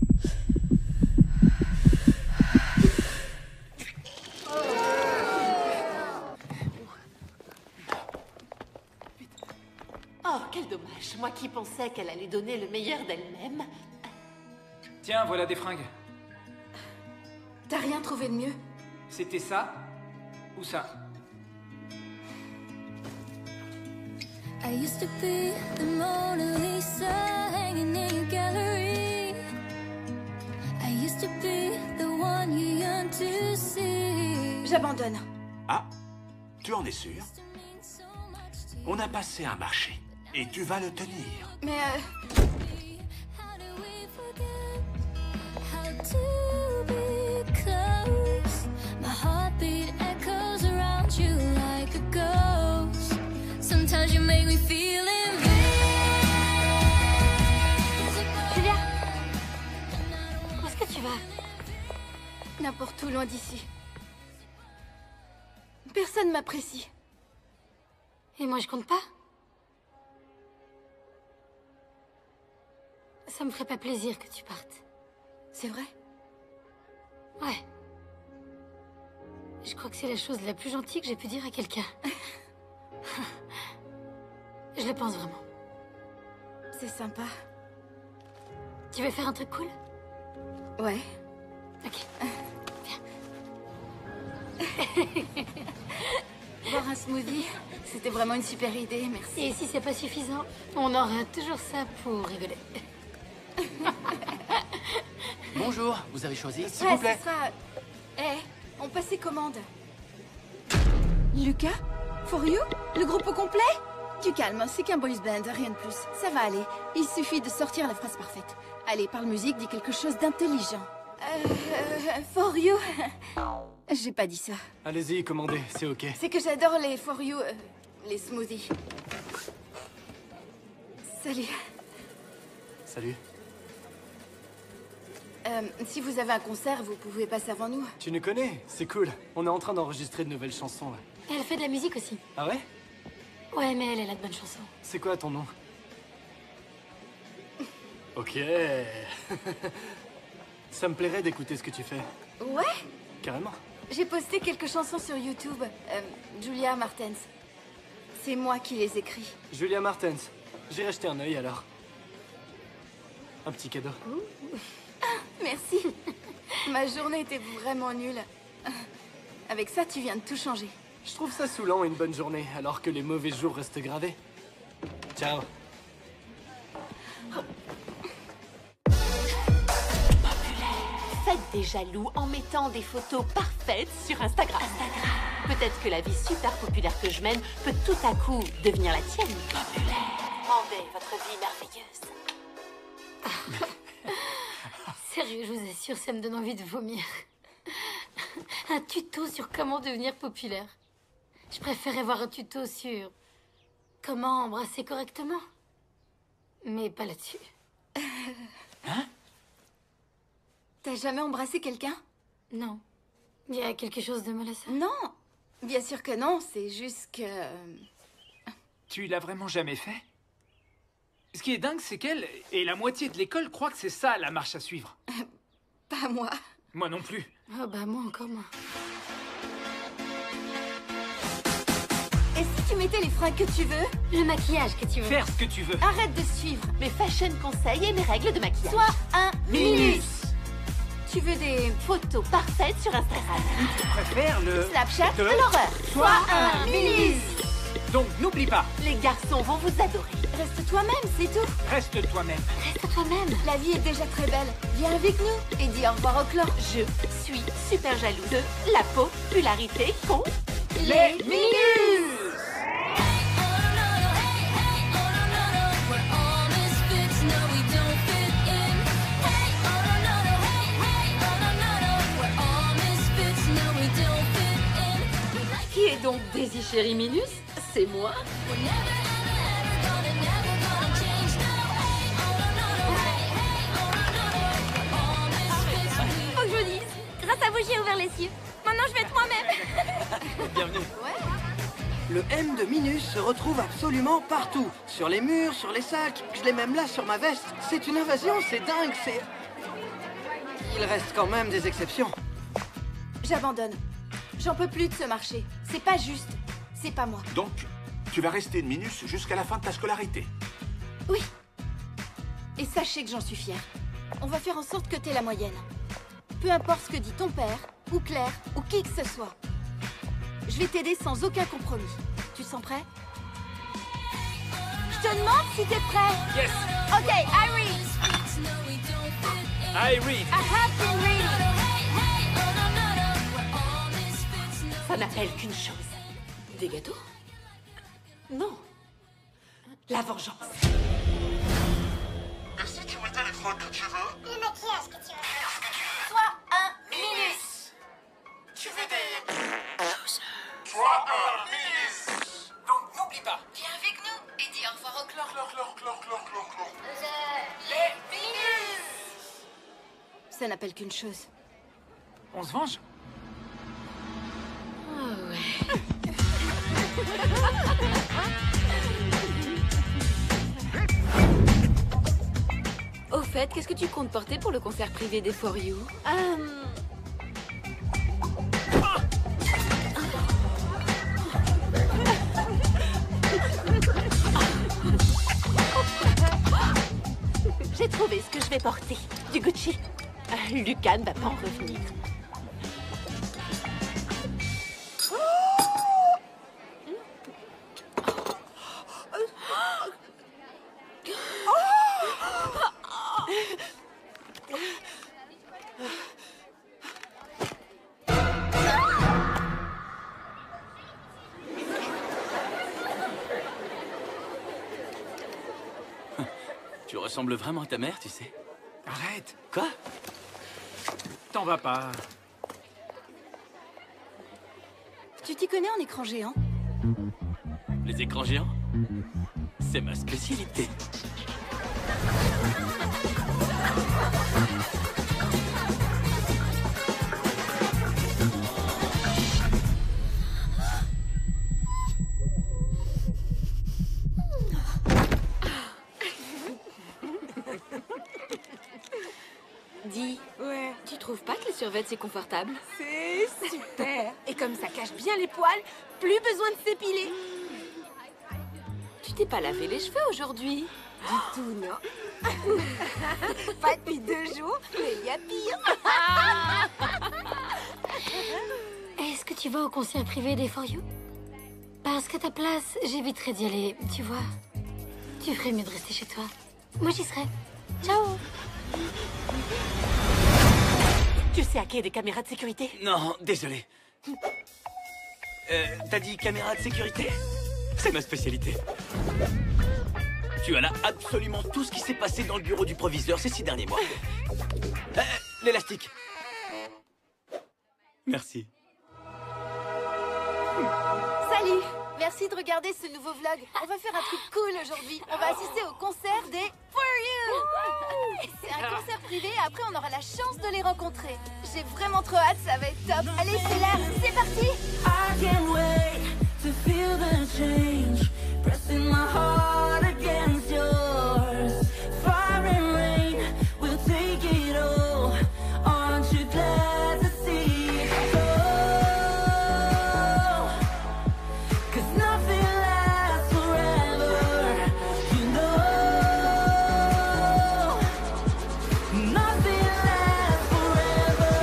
Oh, quel dommage. Moi qui pensais qu'elle allait donner le meilleur d'elle-même. Tiens, voilà des fringues. T'as rien trouvé de mieux? C'était ça ou ça? I used to be the Mona Lisa hanging in your gallery. I used to be the one you yearned to see. J'abandonne. Ah, tu en es sûr? On a passé un marché et tu vas le tenir. Mais euh... How do we forget how to be close? My heartbeat echoes around you like a ghost. Sometimes you make me feel invisible. Julia, où est-ce que tu vas? n'importe où loin d'ici. Personne m'apprécie. Et moi, je compte pas? Ça me ferait pas plaisir que tu partes. C'est vrai? Ouais. Je crois que c'est la chose la plus gentille que j'ai pu dire à quelqu'un. Je le pense vraiment. C'est sympa. Tu veux faire un truc cool? Ouais. Ok. Boire un smoothie, c'était vraiment une super idée, merci. Et si c'est pas suffisant, on aura toujours ça pour rigoler. Bonjour, vous avez choisi? S'il Ouais, vous plaît. ce sera... Eh, on passe les commandes. Lucas? For you? Le groupe au complet? Du calme, c'est qu'un boys band, rien de plus. Ça va aller. Il suffit de sortir la phrase parfaite. Allez, parle musique, dis quelque chose d'intelligent. Euh, euh, for you? J'ai pas dit ça. Allez-y, commandez, c'est ok. C'est que j'adore les for you, euh, les smoothies. Salut. Salut. Euh, si vous avez un concert, vous pouvez passer avant nous. Tu nous connais? C'est cool. On est en train d'enregistrer de nouvelles chansons, là. Elle fait de la musique aussi. Ah ouais? Ouais, mais elle, elle a de bonnes chansons. C'est quoi ton nom? Ok. Ça me plairait d'écouter ce que tu fais. Ouais? Carrément. J'ai posté quelques chansons sur YouTube. Euh, Julia Martens. C'est moi qui les écris. Julia Martens. J'irai jeter un œil alors. Un petit cadeau. Merci. Ma journée était vraiment nulle. Avec ça, tu viens de tout changer. Je trouve ça saoulant une bonne journée, alors que les mauvais jours restent gravés. Ciao. Faites des jaloux en mettant des photos parfaites sur Instagram. Peut-être que la vie super populaire que je mène peut tout à coup devenir la tienne. Rendez votre vie merveilleuse. Sérieux, je vous assure, ça me donne envie de vomir. Un tuto sur comment devenir populaire. Je préférais voir un tuto sur comment embrasser correctement. Mais pas là-dessus. Hein? T'as jamais embrassé quelqu'un? Non. Il y a quelque chose de mal à ça? Non. Bien sûr que non, c'est juste que... Tu l'as vraiment jamais fait? Ce qui est dingue, c'est qu'elle et la moitié de l'école croient que c'est ça la marche à suivre. Pas moi. Moi non plus. Oh bah moi encore moins. Et si tu mettais les fringues que tu veux? Le maquillage que tu veux. Faire ce que tu veux. Arrête de suivre. Mes fashion conseils et mes règles de maquillage. Sois un minus. Tu veux des photos parfaites sur Instagram. Tu préfères le... Snapchat de de l'horreur. Sois un minus. Donc n'oublie pas, Les garçons vont vous adorer. Reste toi-même, c'est tout. reste toi-même. Reste toi-même. La vie est déjà très belle. Viens avec nous et dis au revoir au clan. Je suis super jaloux de la popularité qu'ont Les minus. Qui est donc Daisy Chérie Minus? C'est moi. Faut que je vous dise, grâce à vous j'ai ouvert les yeux. Maintenant je vais être moi-même. Bienvenue. Le M de Minus se retrouve absolument partout. Sur les murs, sur les sacs. Je l'ai même là sur ma veste. C'est une invasion, c'est dingue, c'est... Il reste quand même des exceptions. J'abandonne. J'en peux plus de ce marché. C'est pas juste. C'est pas moi. Donc, tu vas rester une minus jusqu'à la fin de ta scolarité. Oui. Et sachez que j'en suis fière. On va faire en sorte que t'aies la moyenne. Peu importe ce que dit ton père, ou Claire, ou qui que ce soit. Je vais t'aider sans aucun compromis. Tu te sens prêt? Je te demande si t'es prêt. Yes. Ok, I read. I read. I have been reading. Ça n'appelle qu'une chose. Des gâteaux? Non. La vengeance. Et si tu mettais les fringues que tu veux? Le maquillage que tu veux. Sois un minus. Tu veux des... Sois un minus. Donc n'oublie pas. Viens avec nous et dis au revoir au clan. Clor, clor, clor, clor, clor, clor. Les minus. Ça n'appelle qu'une chose. On se venge? Oh ouais. Au fait, qu'est-ce que tu comptes porter pour le concert privé des For You? Euh... J'ai trouvé ce que je vais porter. Du Gucci. Euh, Lucas ne va pas en revenir. Tu ressembles vraiment à ta mère, tu sais. Arrête. Quoi? T'en vas pas. Tu t'y connais en écran géant? Les écrans géants? C'est ma spécialité. Dis, ouais. Tu trouves pas que les survêtements c'est confortable? C'est super. Et comme ça cache bien les poils, plus besoin de s'épiler. Tu t'es pas lavé les cheveux aujourd'hui? Du tout, non. Pas depuis deux jours, mais il y a pire. Est-ce que tu vas au concert privé des For You? Parce qu'à ta place, j'éviterais d'y aller, tu vois. Tu ferais mieux de rester chez toi. Moi, j'y serai. Ciao. Tu sais hacker des caméras de sécurité? Non, désolé. Euh, t'as dit caméra de sécurité? C'est ma spécialité. Tu as là absolument tout ce qui s'est passé dans le bureau du proviseur ces six derniers mois. Euh, l'élastique. Merci. Salut! Merci de regarder ce nouveau vlog. On va faire un truc cool aujourd'hui. On va assister au concert des For You! C'est un concert privé et après on aura la chance de les rencontrer. J'ai vraiment trop hâte, ça va être top. Allez, c'est là, c'est parti! I can't wait to feel the change. Pressing my heart against yours. Fire and rain, we'll take it all. Aren't you glad to see it all? 'Cause nothing lasts forever. You know, nothing lasts forever.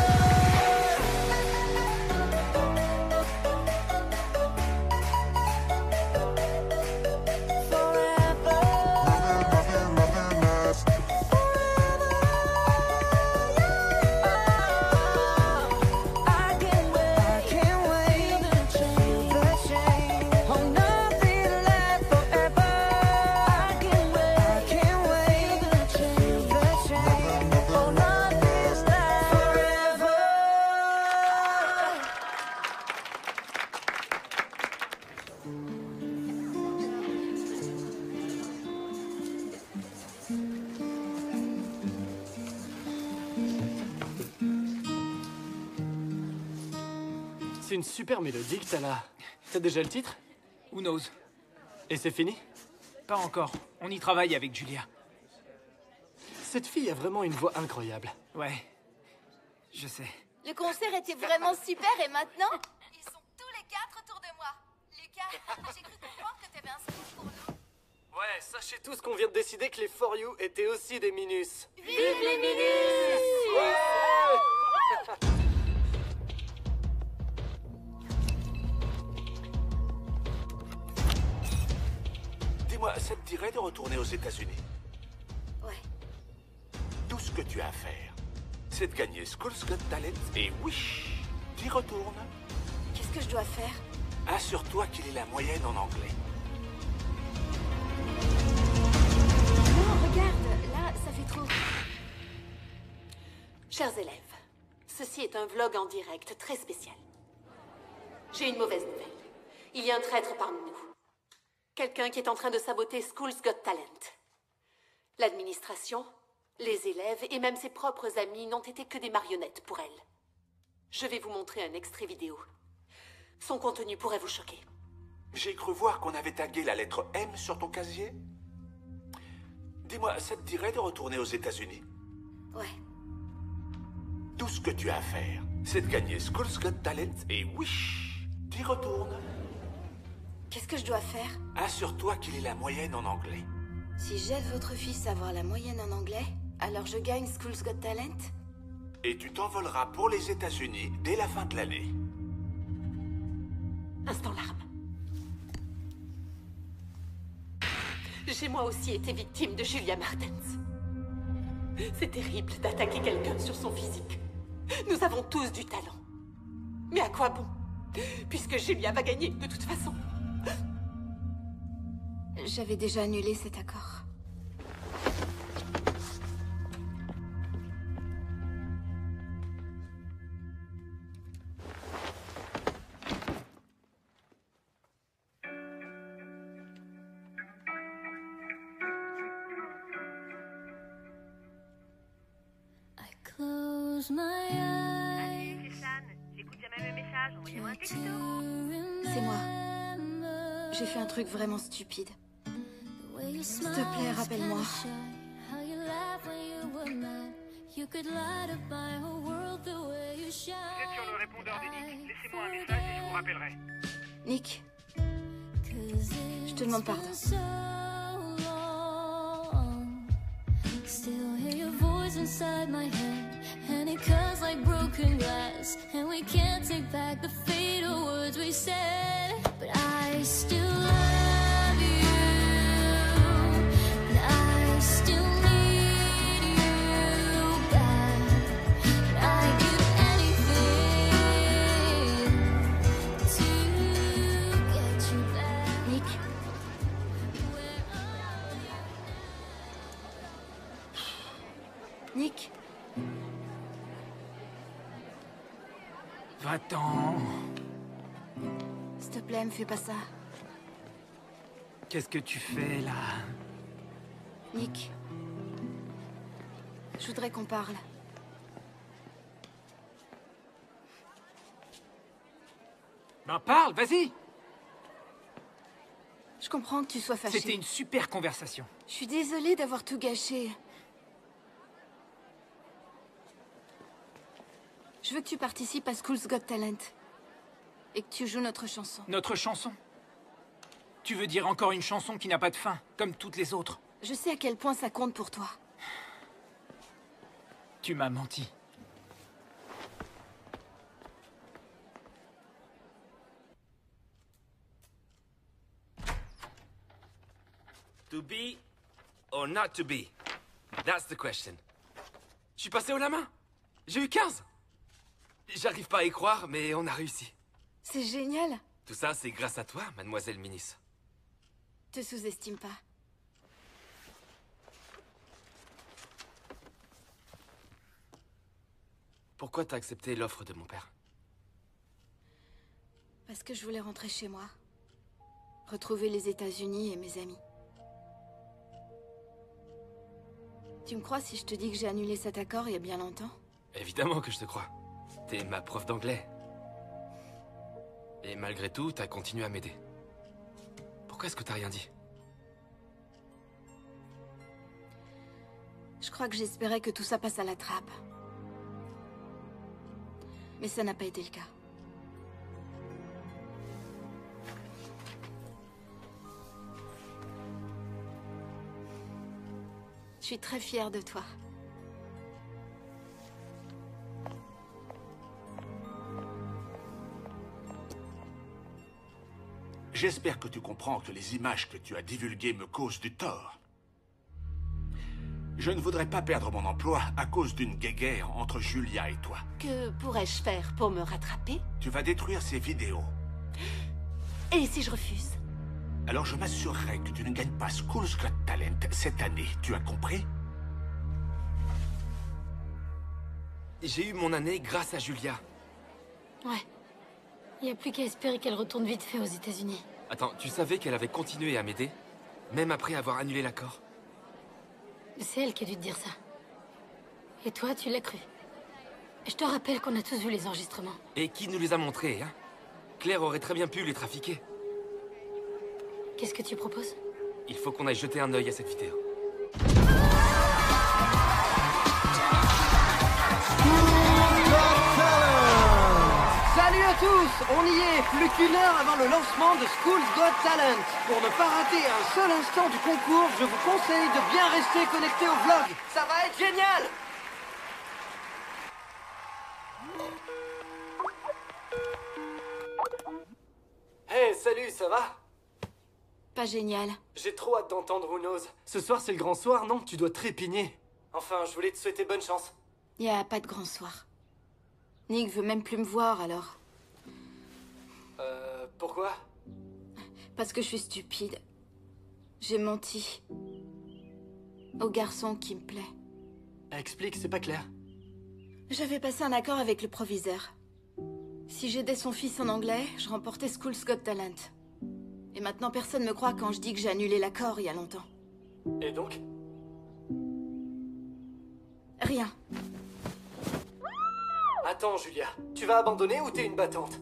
C'est une super mélodie que t'as là. T'as déjà le titre? Who knows? Et c'est fini? Pas encore. On y travaille avec Julia. Cette fille a vraiment une voix incroyable. Ouais. Je sais. Le concert était vraiment super et maintenant, ils sont tous les quatre autour de moi. Lucas, j'ai cru comprendre que t'avais un scoop pour nous. Ouais, sachez tous qu'on vient de décider que les For You étaient aussi des Minus. Vive les Minus! Ouais! Dis-moi, ça te dirait de retourner aux États-Unis? Ouais. Tout ce que tu as à faire, c'est de gagner School's Got Talent et wish, t'y retournes. Qu'est-ce que je dois faire? Assure-toi qu'il ait la moyenne en anglais. Non, regarde, là, ça fait trop. Chers élèves, ceci est un vlog en direct très spécial. J'ai une mauvaise nouvelle. Il y a un traître parmi nous. Quelqu'un qui est en train de saboter School's Got Talent. L'administration, les élèves et même ses propres amis n'ont été que des marionnettes pour elle. Je vais vous montrer un extrait vidéo. Son contenu pourrait vous choquer. J'ai cru voir qu'on avait tagué la lettre M sur ton casier. Dis-moi, ça te dirait de retourner aux États-Unis? Ouais. Tout ce que tu as à faire, c'est de gagner School's Got Talent et wish, t'y retournes. Qu'est-ce que je dois faire? Assure-toi qu'il ait la moyenne en anglais. Si j'aide votre fils à avoir la moyenne en anglais, alors je gagne School's Got Talent? Et tu t'envoleras pour les États-Unis dès la fin de l'année. Instant larme. J'ai moi aussi été victime de Julia Martens. C'est terrible d'attaquer quelqu'un sur son physique. Nous avons tous du talent. Mais à quoi bon? Puisque Julia va gagner de toute façon. J'avais déjà annulé cet accord. Close my eyes. J'écoute jamais mes messages, envoyez-moi un texto. C'est moi. J'ai fait un truc vraiment stupide. S'il te plaît, rappelle-moi. Vous êtes sur le répondeur de Nick. Laissez-moi un message et je vous rappellerai. Nick, je te demande pardon. Still hear your voice inside my head, and it cuts like broken glass, and we can't take back the fatal words we said, but I still love you, and I still need you back, and I'd give anything to get you back. Nick. Nick. Va-t'en. S'il te plaît, me fais pas ça. Qu'est-ce que tu fais, là? Nick. Je voudrais qu'on parle. Ben parle, vas-y! Je comprends que tu sois fâché. C'était une super conversation. Je suis désolée d'avoir tout gâché. Je veux que tu participes à School's Got Talent. Et que tu joues notre chanson. Notre chanson? Tu veux dire encore une chanson qui n'a pas de fin, comme toutes les autres? Je sais à quel point ça compte pour toi. Tu m'as menti. To be or not to be? That's the question. Je suis passé au la main. J'ai eu quinze. J'arrive pas à y croire, mais on a réussi. C'est génial. Tout ça, c'est grâce à toi, mademoiselle Minis. Te sous-estime pas. Pourquoi t'as accepté l'offre de mon père? Parce que je voulais rentrer chez moi. Retrouver les États-Unis et mes amis. Tu me crois si je te dis que j'ai annulé cet accord il y a bien longtemps? Évidemment que je te crois. T'es ma prof d'anglais. Et malgré tout, t'as continué à m'aider. Pourquoi est-ce que t'as rien dit? Je crois que j'espérais que tout ça passe à la trappe. Mais ça n'a pas été le cas. Je suis très fière de toi. J'espère que tu comprends que les images que tu as divulguées me causent du tort. Je ne voudrais pas perdre mon emploi à cause d'une guéguerre entre Julia et toi. Que pourrais-je faire pour me rattraper? Tu vas détruire ces vidéos. Et si je refuse? Alors je m'assurerai que tu ne gagnes pas School's Got Talent cette année. Tu as compris? J'ai eu mon année grâce à Julia. Ouais. Il n'y a plus qu'à espérer qu'elle retourne vite fait aux États-Unis. Attends, tu savais qu'elle avait continué à m'aider? Même après avoir annulé l'accord? C'est elle qui a dû te dire ça. Et toi, tu l'as cru. Et je te rappelle qu'on a tous vu les enregistrements. Et qui nous les a montrés, hein? Claire aurait très bien pu les trafiquer. Qu'est-ce que tu proposes? Il faut qu'on aille jeter un œil à cette vidéo. on y est, plus qu'une heure avant le lancement de School's Got Talent. Pour ne pas rater un seul instant du concours, je vous conseille de bien rester connecté au vlog. Ça va être génial! Hey, salut, ça va? Pas génial. J'ai trop hâte d'entendre Who Knows. Ce soir, c'est le grand soir, non? Tu dois trépigner. Enfin, je voulais te souhaiter bonne chance. Y a pas de grand soir. Nick veut même plus me voir, alors. Euh, pourquoi? Parce que je suis stupide. J'ai menti. Au garçon qui me plaît. Explique, c'est pas clair. J'avais passé un accord avec le proviseur. Si j'aidais son fils en anglais, je remportais School's Got Talent. Et maintenant, personne me croit quand je dis que j'ai annulé l'accord il y a longtemps. Et donc? Rien. Attends, Julia. Tu vas abandonner ou t'es une battante?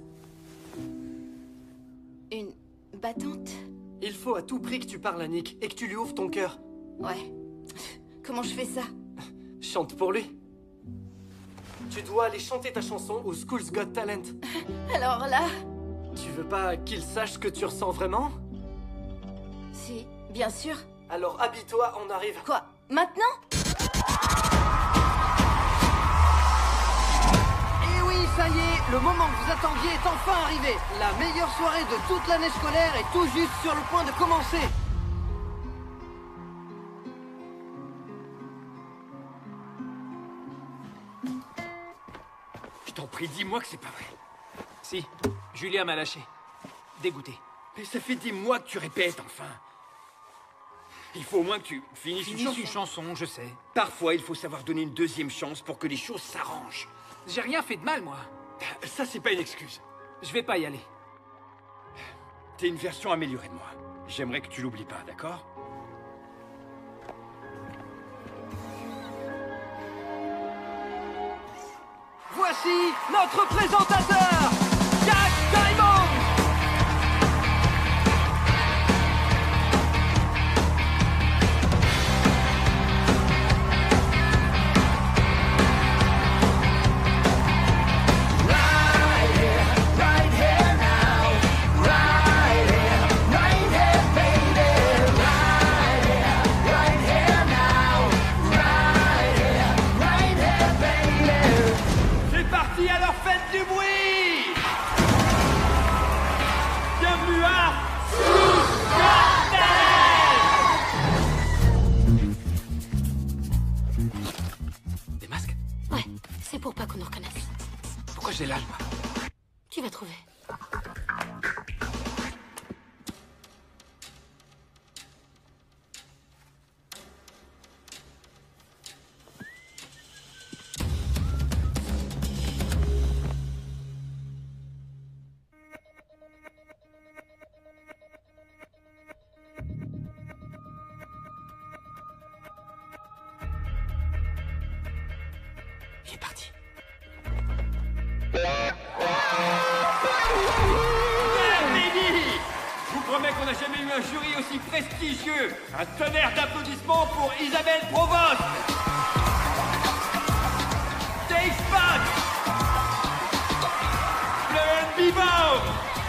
Une battante? Il faut à tout prix que tu parles à Nick et que tu lui ouvres ton cœur. Ouais. Comment je fais ça? Chante pour lui. Tu dois aller chanter ta chanson au School's Got Talent. Alors là... Tu veux pas qu'il sache ce que tu ressens vraiment? Si, bien sûr. Alors habille-toi, on arrive. Quoi? Maintenant? Et oui, ça y est, le moment que vous attendiez est enfin arrivé. La meilleure soirée de toute l'année scolaire est tout juste sur le point de commencer. Je t'en prie, dis-moi que c'est pas vrai. Si, Julia m'a lâché. Dégoûté. Mais ça fait des mois que tu répètes, enfin. Il faut au moins que tu finisses une Finis chanson. une chanson, je sais. Parfois, il faut savoir donner une deuxième chance pour que les choses s'arrangent. J'ai rien fait de mal, moi. Ça, c'est pas une excuse. Je vais pas y aller. T'es une version améliorée de moi. J'aimerais que tu l'oublies pas, d'accord? Voici notre présentateur, Jack Diamond. C'est parti, alors faites du bruit! Bienvenue à School's Got Talent! Des masques? Ouais, c'est pour pas qu'on nous reconnaisse. Pourquoi j'ai l'âge, moi? Tu vas trouver. Il est parti. Bienvenue! Je vous promets qu'on n'a jamais eu un jury aussi prestigieux. Un tonnerre d'applaudissements pour Isabelle Provost. Dave Spack. Florent Bivor.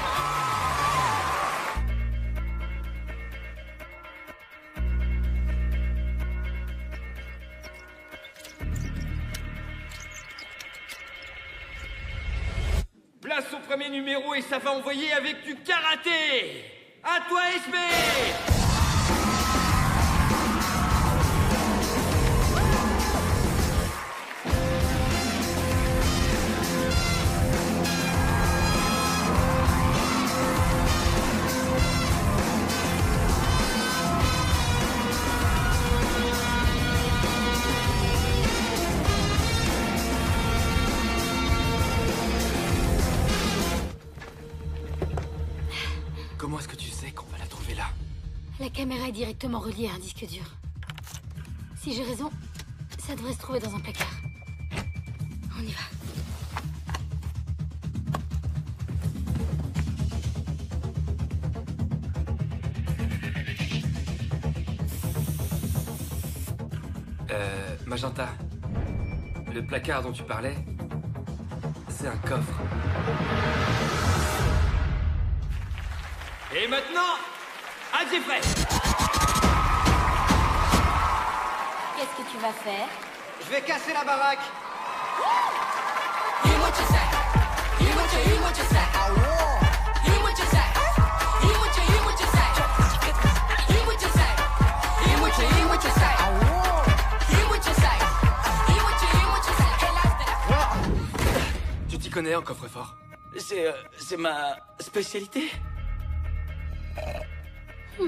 Place au premier numéro et ça va envoyer avec du karaté. À toi, Esme. Comment est-ce que tu sais qu'on va la trouver là? La caméra est directement reliée à un disque dur. Si j'ai raison, ça devrait se trouver dans un placard. On y va. Euh, Magenta, le placard dont tu parlais, c'est un coffre. Et maintenant, à Jeffrey. Qu'est-ce que tu vas faire? Je vais casser la baraque. Tu t'y connais en coffre-fort? C'est... Euh, c'est ma spécialité. Hmm.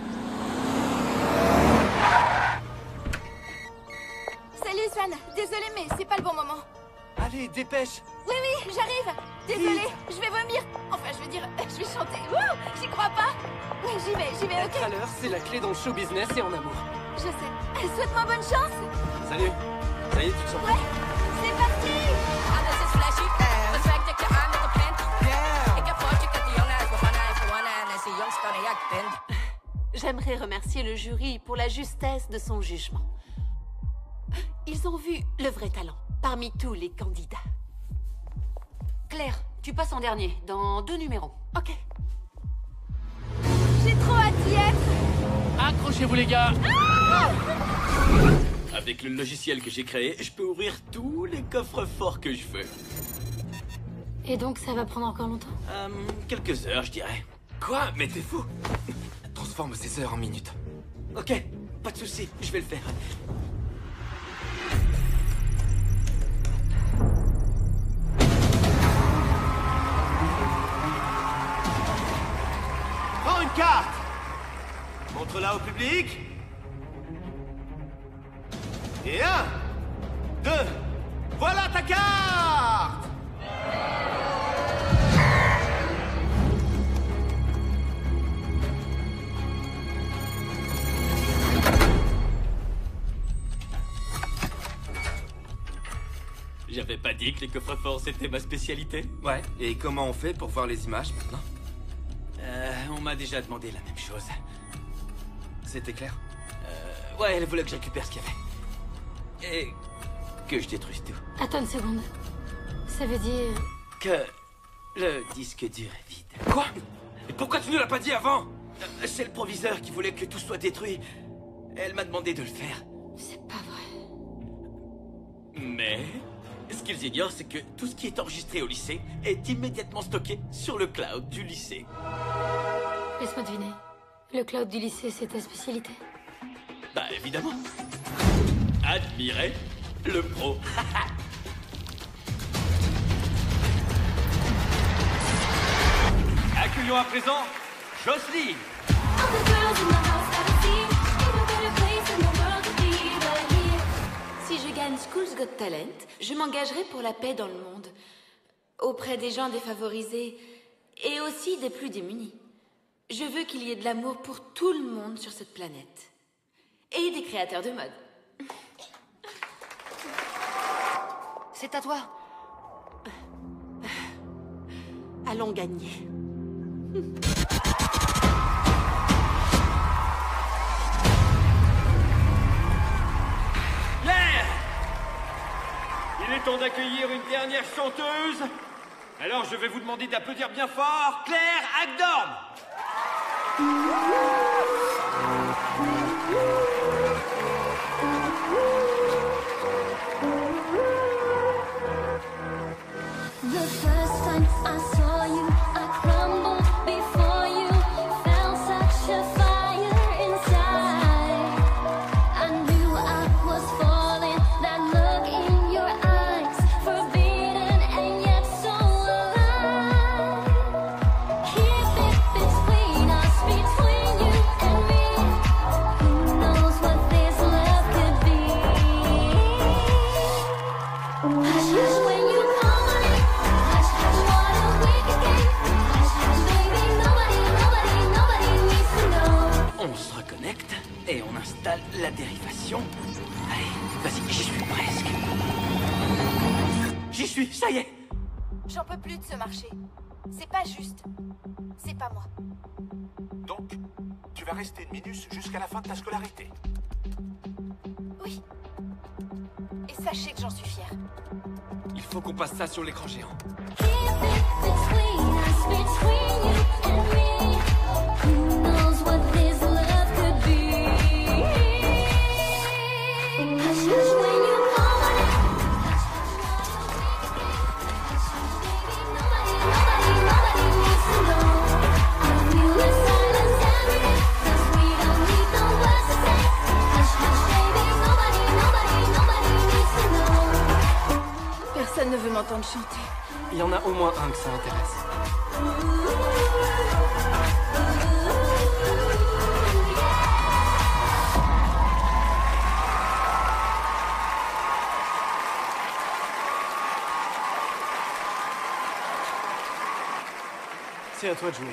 Salut Swan, désolé mais c'est pas le bon moment. Allez, dépêche. Oui, oui, j'arrive. Désolée, je vais vomir. Enfin, je veux dire, je vais chanter. Wouh, j'y crois pas. Oui, j'y vais, j'y vais, ok. Être à l'heure, c'est la clé dans le show business et en amour. Je sais. Souhaite-moi bonne chance. Salut. Ça y est, tu te sens prêt? Ouais, c'est parti. J'aimerais remercier le jury pour la justesse de son jugement. Ils ont vu le vrai talent parmi tous les candidats. Claire, tu passes en dernier, dans deux numéros. Ok. J'ai trop hâte d'y être. Accrochez-vous les gars. Ah! Avec le logiciel que j'ai créé, je peux ouvrir tous les coffres forts que je veux. Et donc ça va prendre encore longtemps? Euh, quelques heures, je dirais. Quoi? Mais t'es fou. Transforme ces heures en minutes. Ok, pas de souci, je vais le faire. Prends une carte. Montre-la au public. Et un, deux, voilà ta carte. J'avais pas dit que les coffres forts c'était ma spécialité. Ouais, et comment on fait pour voir les images maintenant? Euh, on m'a déjà demandé la même chose. C'était clair? Euh, ouais, elle voulait que je récupère ce qu'il y avait. Et que je détruise tout. Attends une seconde. Ça veut dire... Que le disque dur est vide. Quoi? Et pourquoi tu ne l'as pas dit avant? euh, C'est le proviseur qui voulait que tout soit détruit. Elle m'a demandé de le faire. C'est pas vrai. Mais... ce qu'ils ignorent, c'est que tout ce qui est enregistré au lycée est immédiatement stocké sur le cloud du lycée. Laisse-moi deviner. Le cloud du lycée, c'est ta spécialité? Bah, évidemment. Admirez le pro. Accueillons à présent Jocelyne. Si je gagne School's Got Talent, je m'engagerai pour la paix dans le monde. Auprès des gens défavorisés et aussi des plus démunis. Je veux qu'il y ait de l'amour pour tout le monde sur cette planète. Et des créateurs de mode. C'est à toi. Allons gagner. Claire! Il est temps d'accueillir une dernière chanteuse. Alors je vais vous demander d'applaudir bien fort Claire Agdorn. The first time I saw you, I crumbled before you. Felt such a fire inside. I knew I was falling. That look in your eyes, forbidden and yet so alive. Keep it between us, between you and me. Who knows what this love could be? Hush, hush, when you call me. Hush, hush, what a wicked game. Hush, hush, baby, nobody, nobody, nobody needs to know. On se reconnecte et on installe la dérivation. Allez, vas-y, j'y suis presque. J'y suis, ça y est. J'en peux plus de ce marché. C'est pas juste. C'est pas moi. Donc, tu vas rester Minus jusqu'à la fin de ta scolarité. Oui. Et sachez que j'en suis fière. Il faut qu'on passe ça sur l'écran géant. Keep it between us, between you and me. chanter. Il y en a au moins un que ça intéresse. C'est à toi de jouer.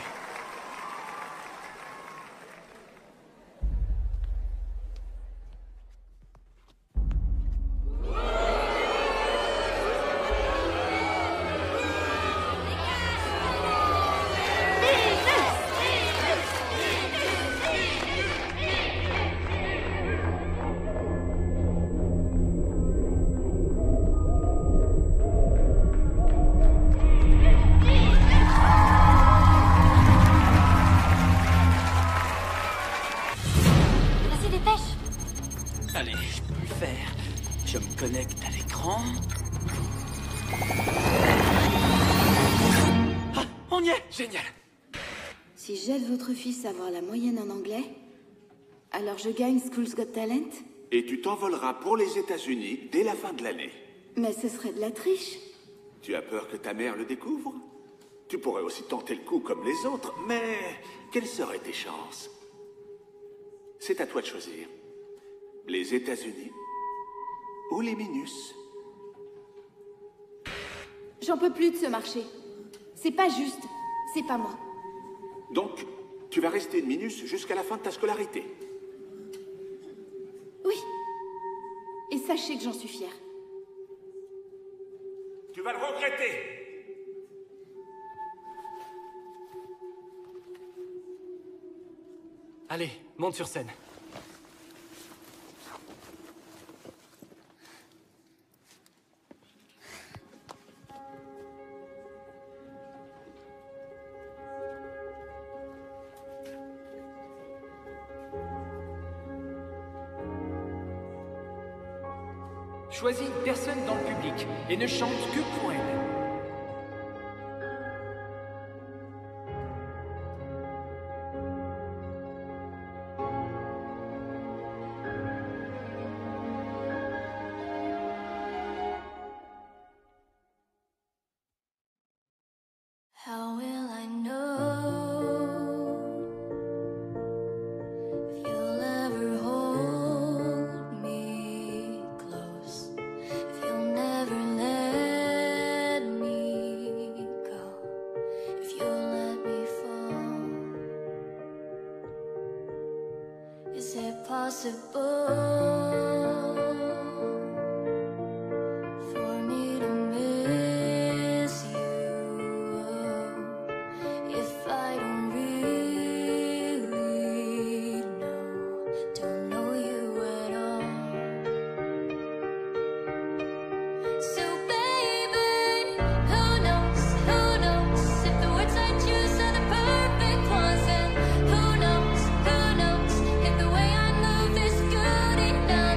Allez, je peux le faire. Je me connecte à l'écran. Ah, on y est! Génial! Si j'aide votre fils à avoir la moyenne en anglais, alors je gagne School's Got Talent? Et tu t'envoleras pour les États-Unis dès la fin de l'année. Mais ce serait de la triche. Tu as peur que ta mère le découvre? Tu pourrais aussi tenter le coup comme les autres, mais quelles seraient tes chances? C'est à toi de choisir. Les États-Unis ou les Minus? J'en peux plus de ce marché. C'est pas juste. C'est pas moi. Donc, tu vas rester une Minus jusqu'à la fin de ta scolarité? Oui. Et sachez que j'en suis fière. Tu vas le regretter! Allez, monte sur scène. Choisis une personne dans le public et ne chante que pour elle. How will I know if you'll ever hold me close? If you'll never let me go? If you'll let me fall? Is it possible for me to miss you? If I don't really know, don't know you at all. So baby, who knows, who knows if the words I choose are the perfect ones? And who knows, who knows if the way I move is good enough?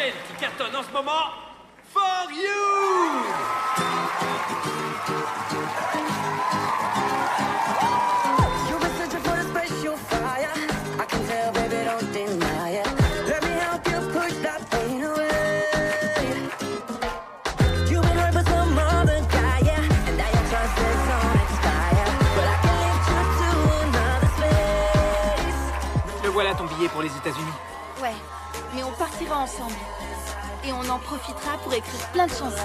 américaine qui cartonne en ce moment, For You! You've been searching for the special fire. I can tell, baby, don't deny it. Let me help you push that pain away. You've been hurt by some other guy, yeah, and now your trust is on expire. But I can lift you to another space. Le voilà ton billet pour les États-Unis. Ouais, mais on partira ensemble. Et on en profitera pour écrire plein de chansons.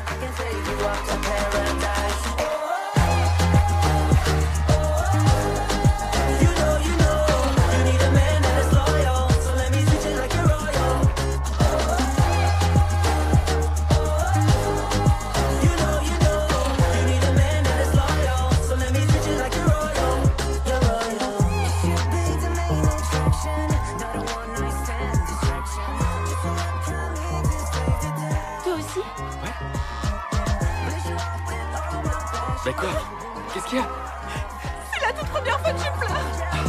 Bah quoi? Qu'est-ce qu'il y a? C'est la toute première fois que je pleure.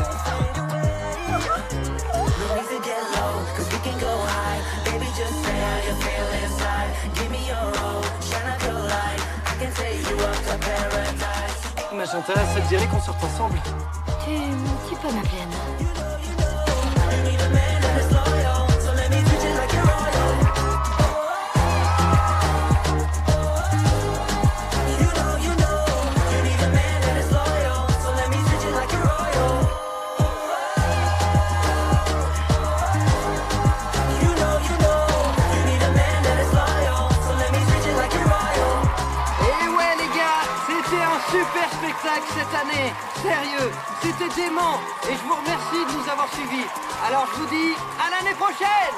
Magenta, ça te dirait qu'on sorte ensemble? Tu, tu peux m'appeler Anna. Super spectacle cette année, sérieux, c'était dément et je vous remercie de nous avoir suivis. Alors je vous dis à l'année prochaine.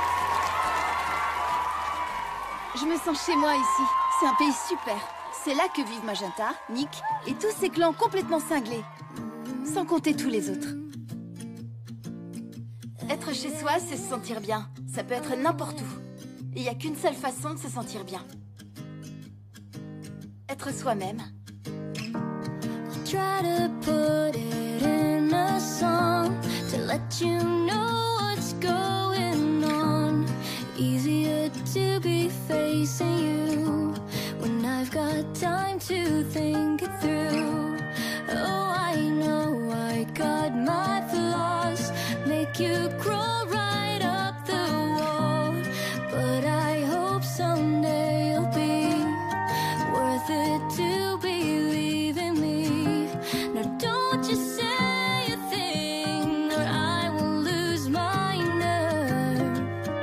Je me sens chez moi ici, c'est un pays super. C'est là que vivent Magenta, Nick et tous ces clans complètement cinglés. Sans compter tous les autres. Être chez soi, c'est se sentir bien. Ça peut être n'importe où. Il n'y a qu'une seule façon de se sentir bien. Être soi-même. Try to put it in a song to let you know what's going on. Easier to be facing you when I've got time to think it through. Oh, I know I got my flaws, make you crawl right up the wall. But I hope someday you'll be worth it to believe in me. Now don't you say a thing or I will lose my nerve.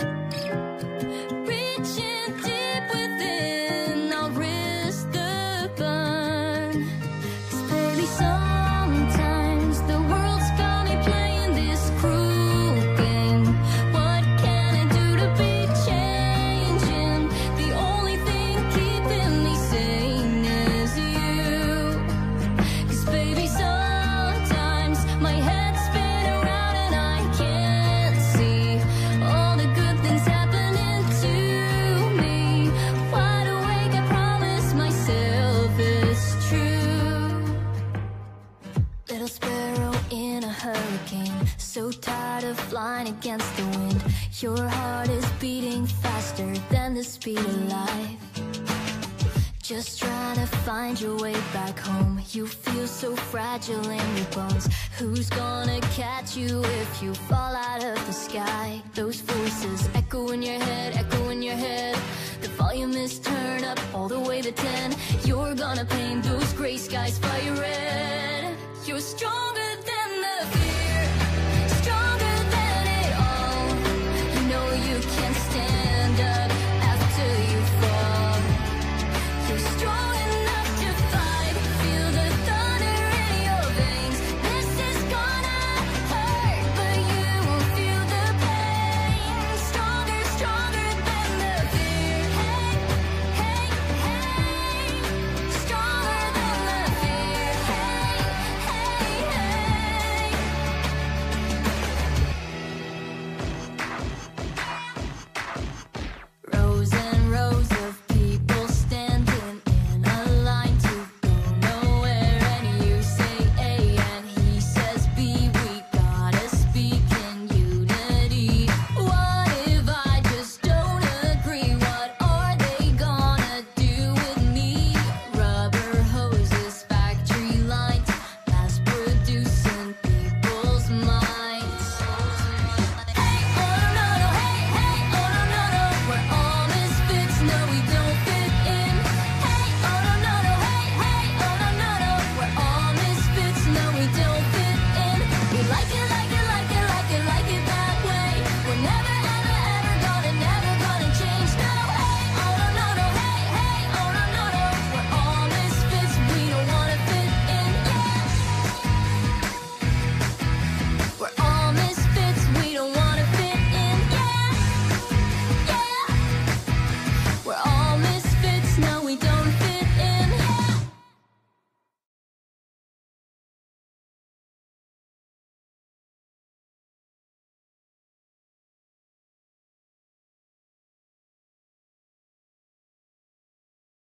Reaching deep within, I'll risk the burn. 'Cause baby, sometimes the world's got me playing this cruel game. What can I do to be changing? The only thing keeping me sane is you. 'Cause baby, sometimes my head's spin around and I can't see all the good things happening to me. Wide awake, I promise myself it's true. Little sparrow in a hurricane, so tired of flying against the wind. Your heart is beating faster than the speed of light. Just trying to find your way back home. You feel so fragile in your bones. Who's gonna catch you if you fall out of the sky? Those voices echo in your head, echo in your head. The volume is turned up all the way to ten. You're gonna paint those gray skies fire red. You're stronger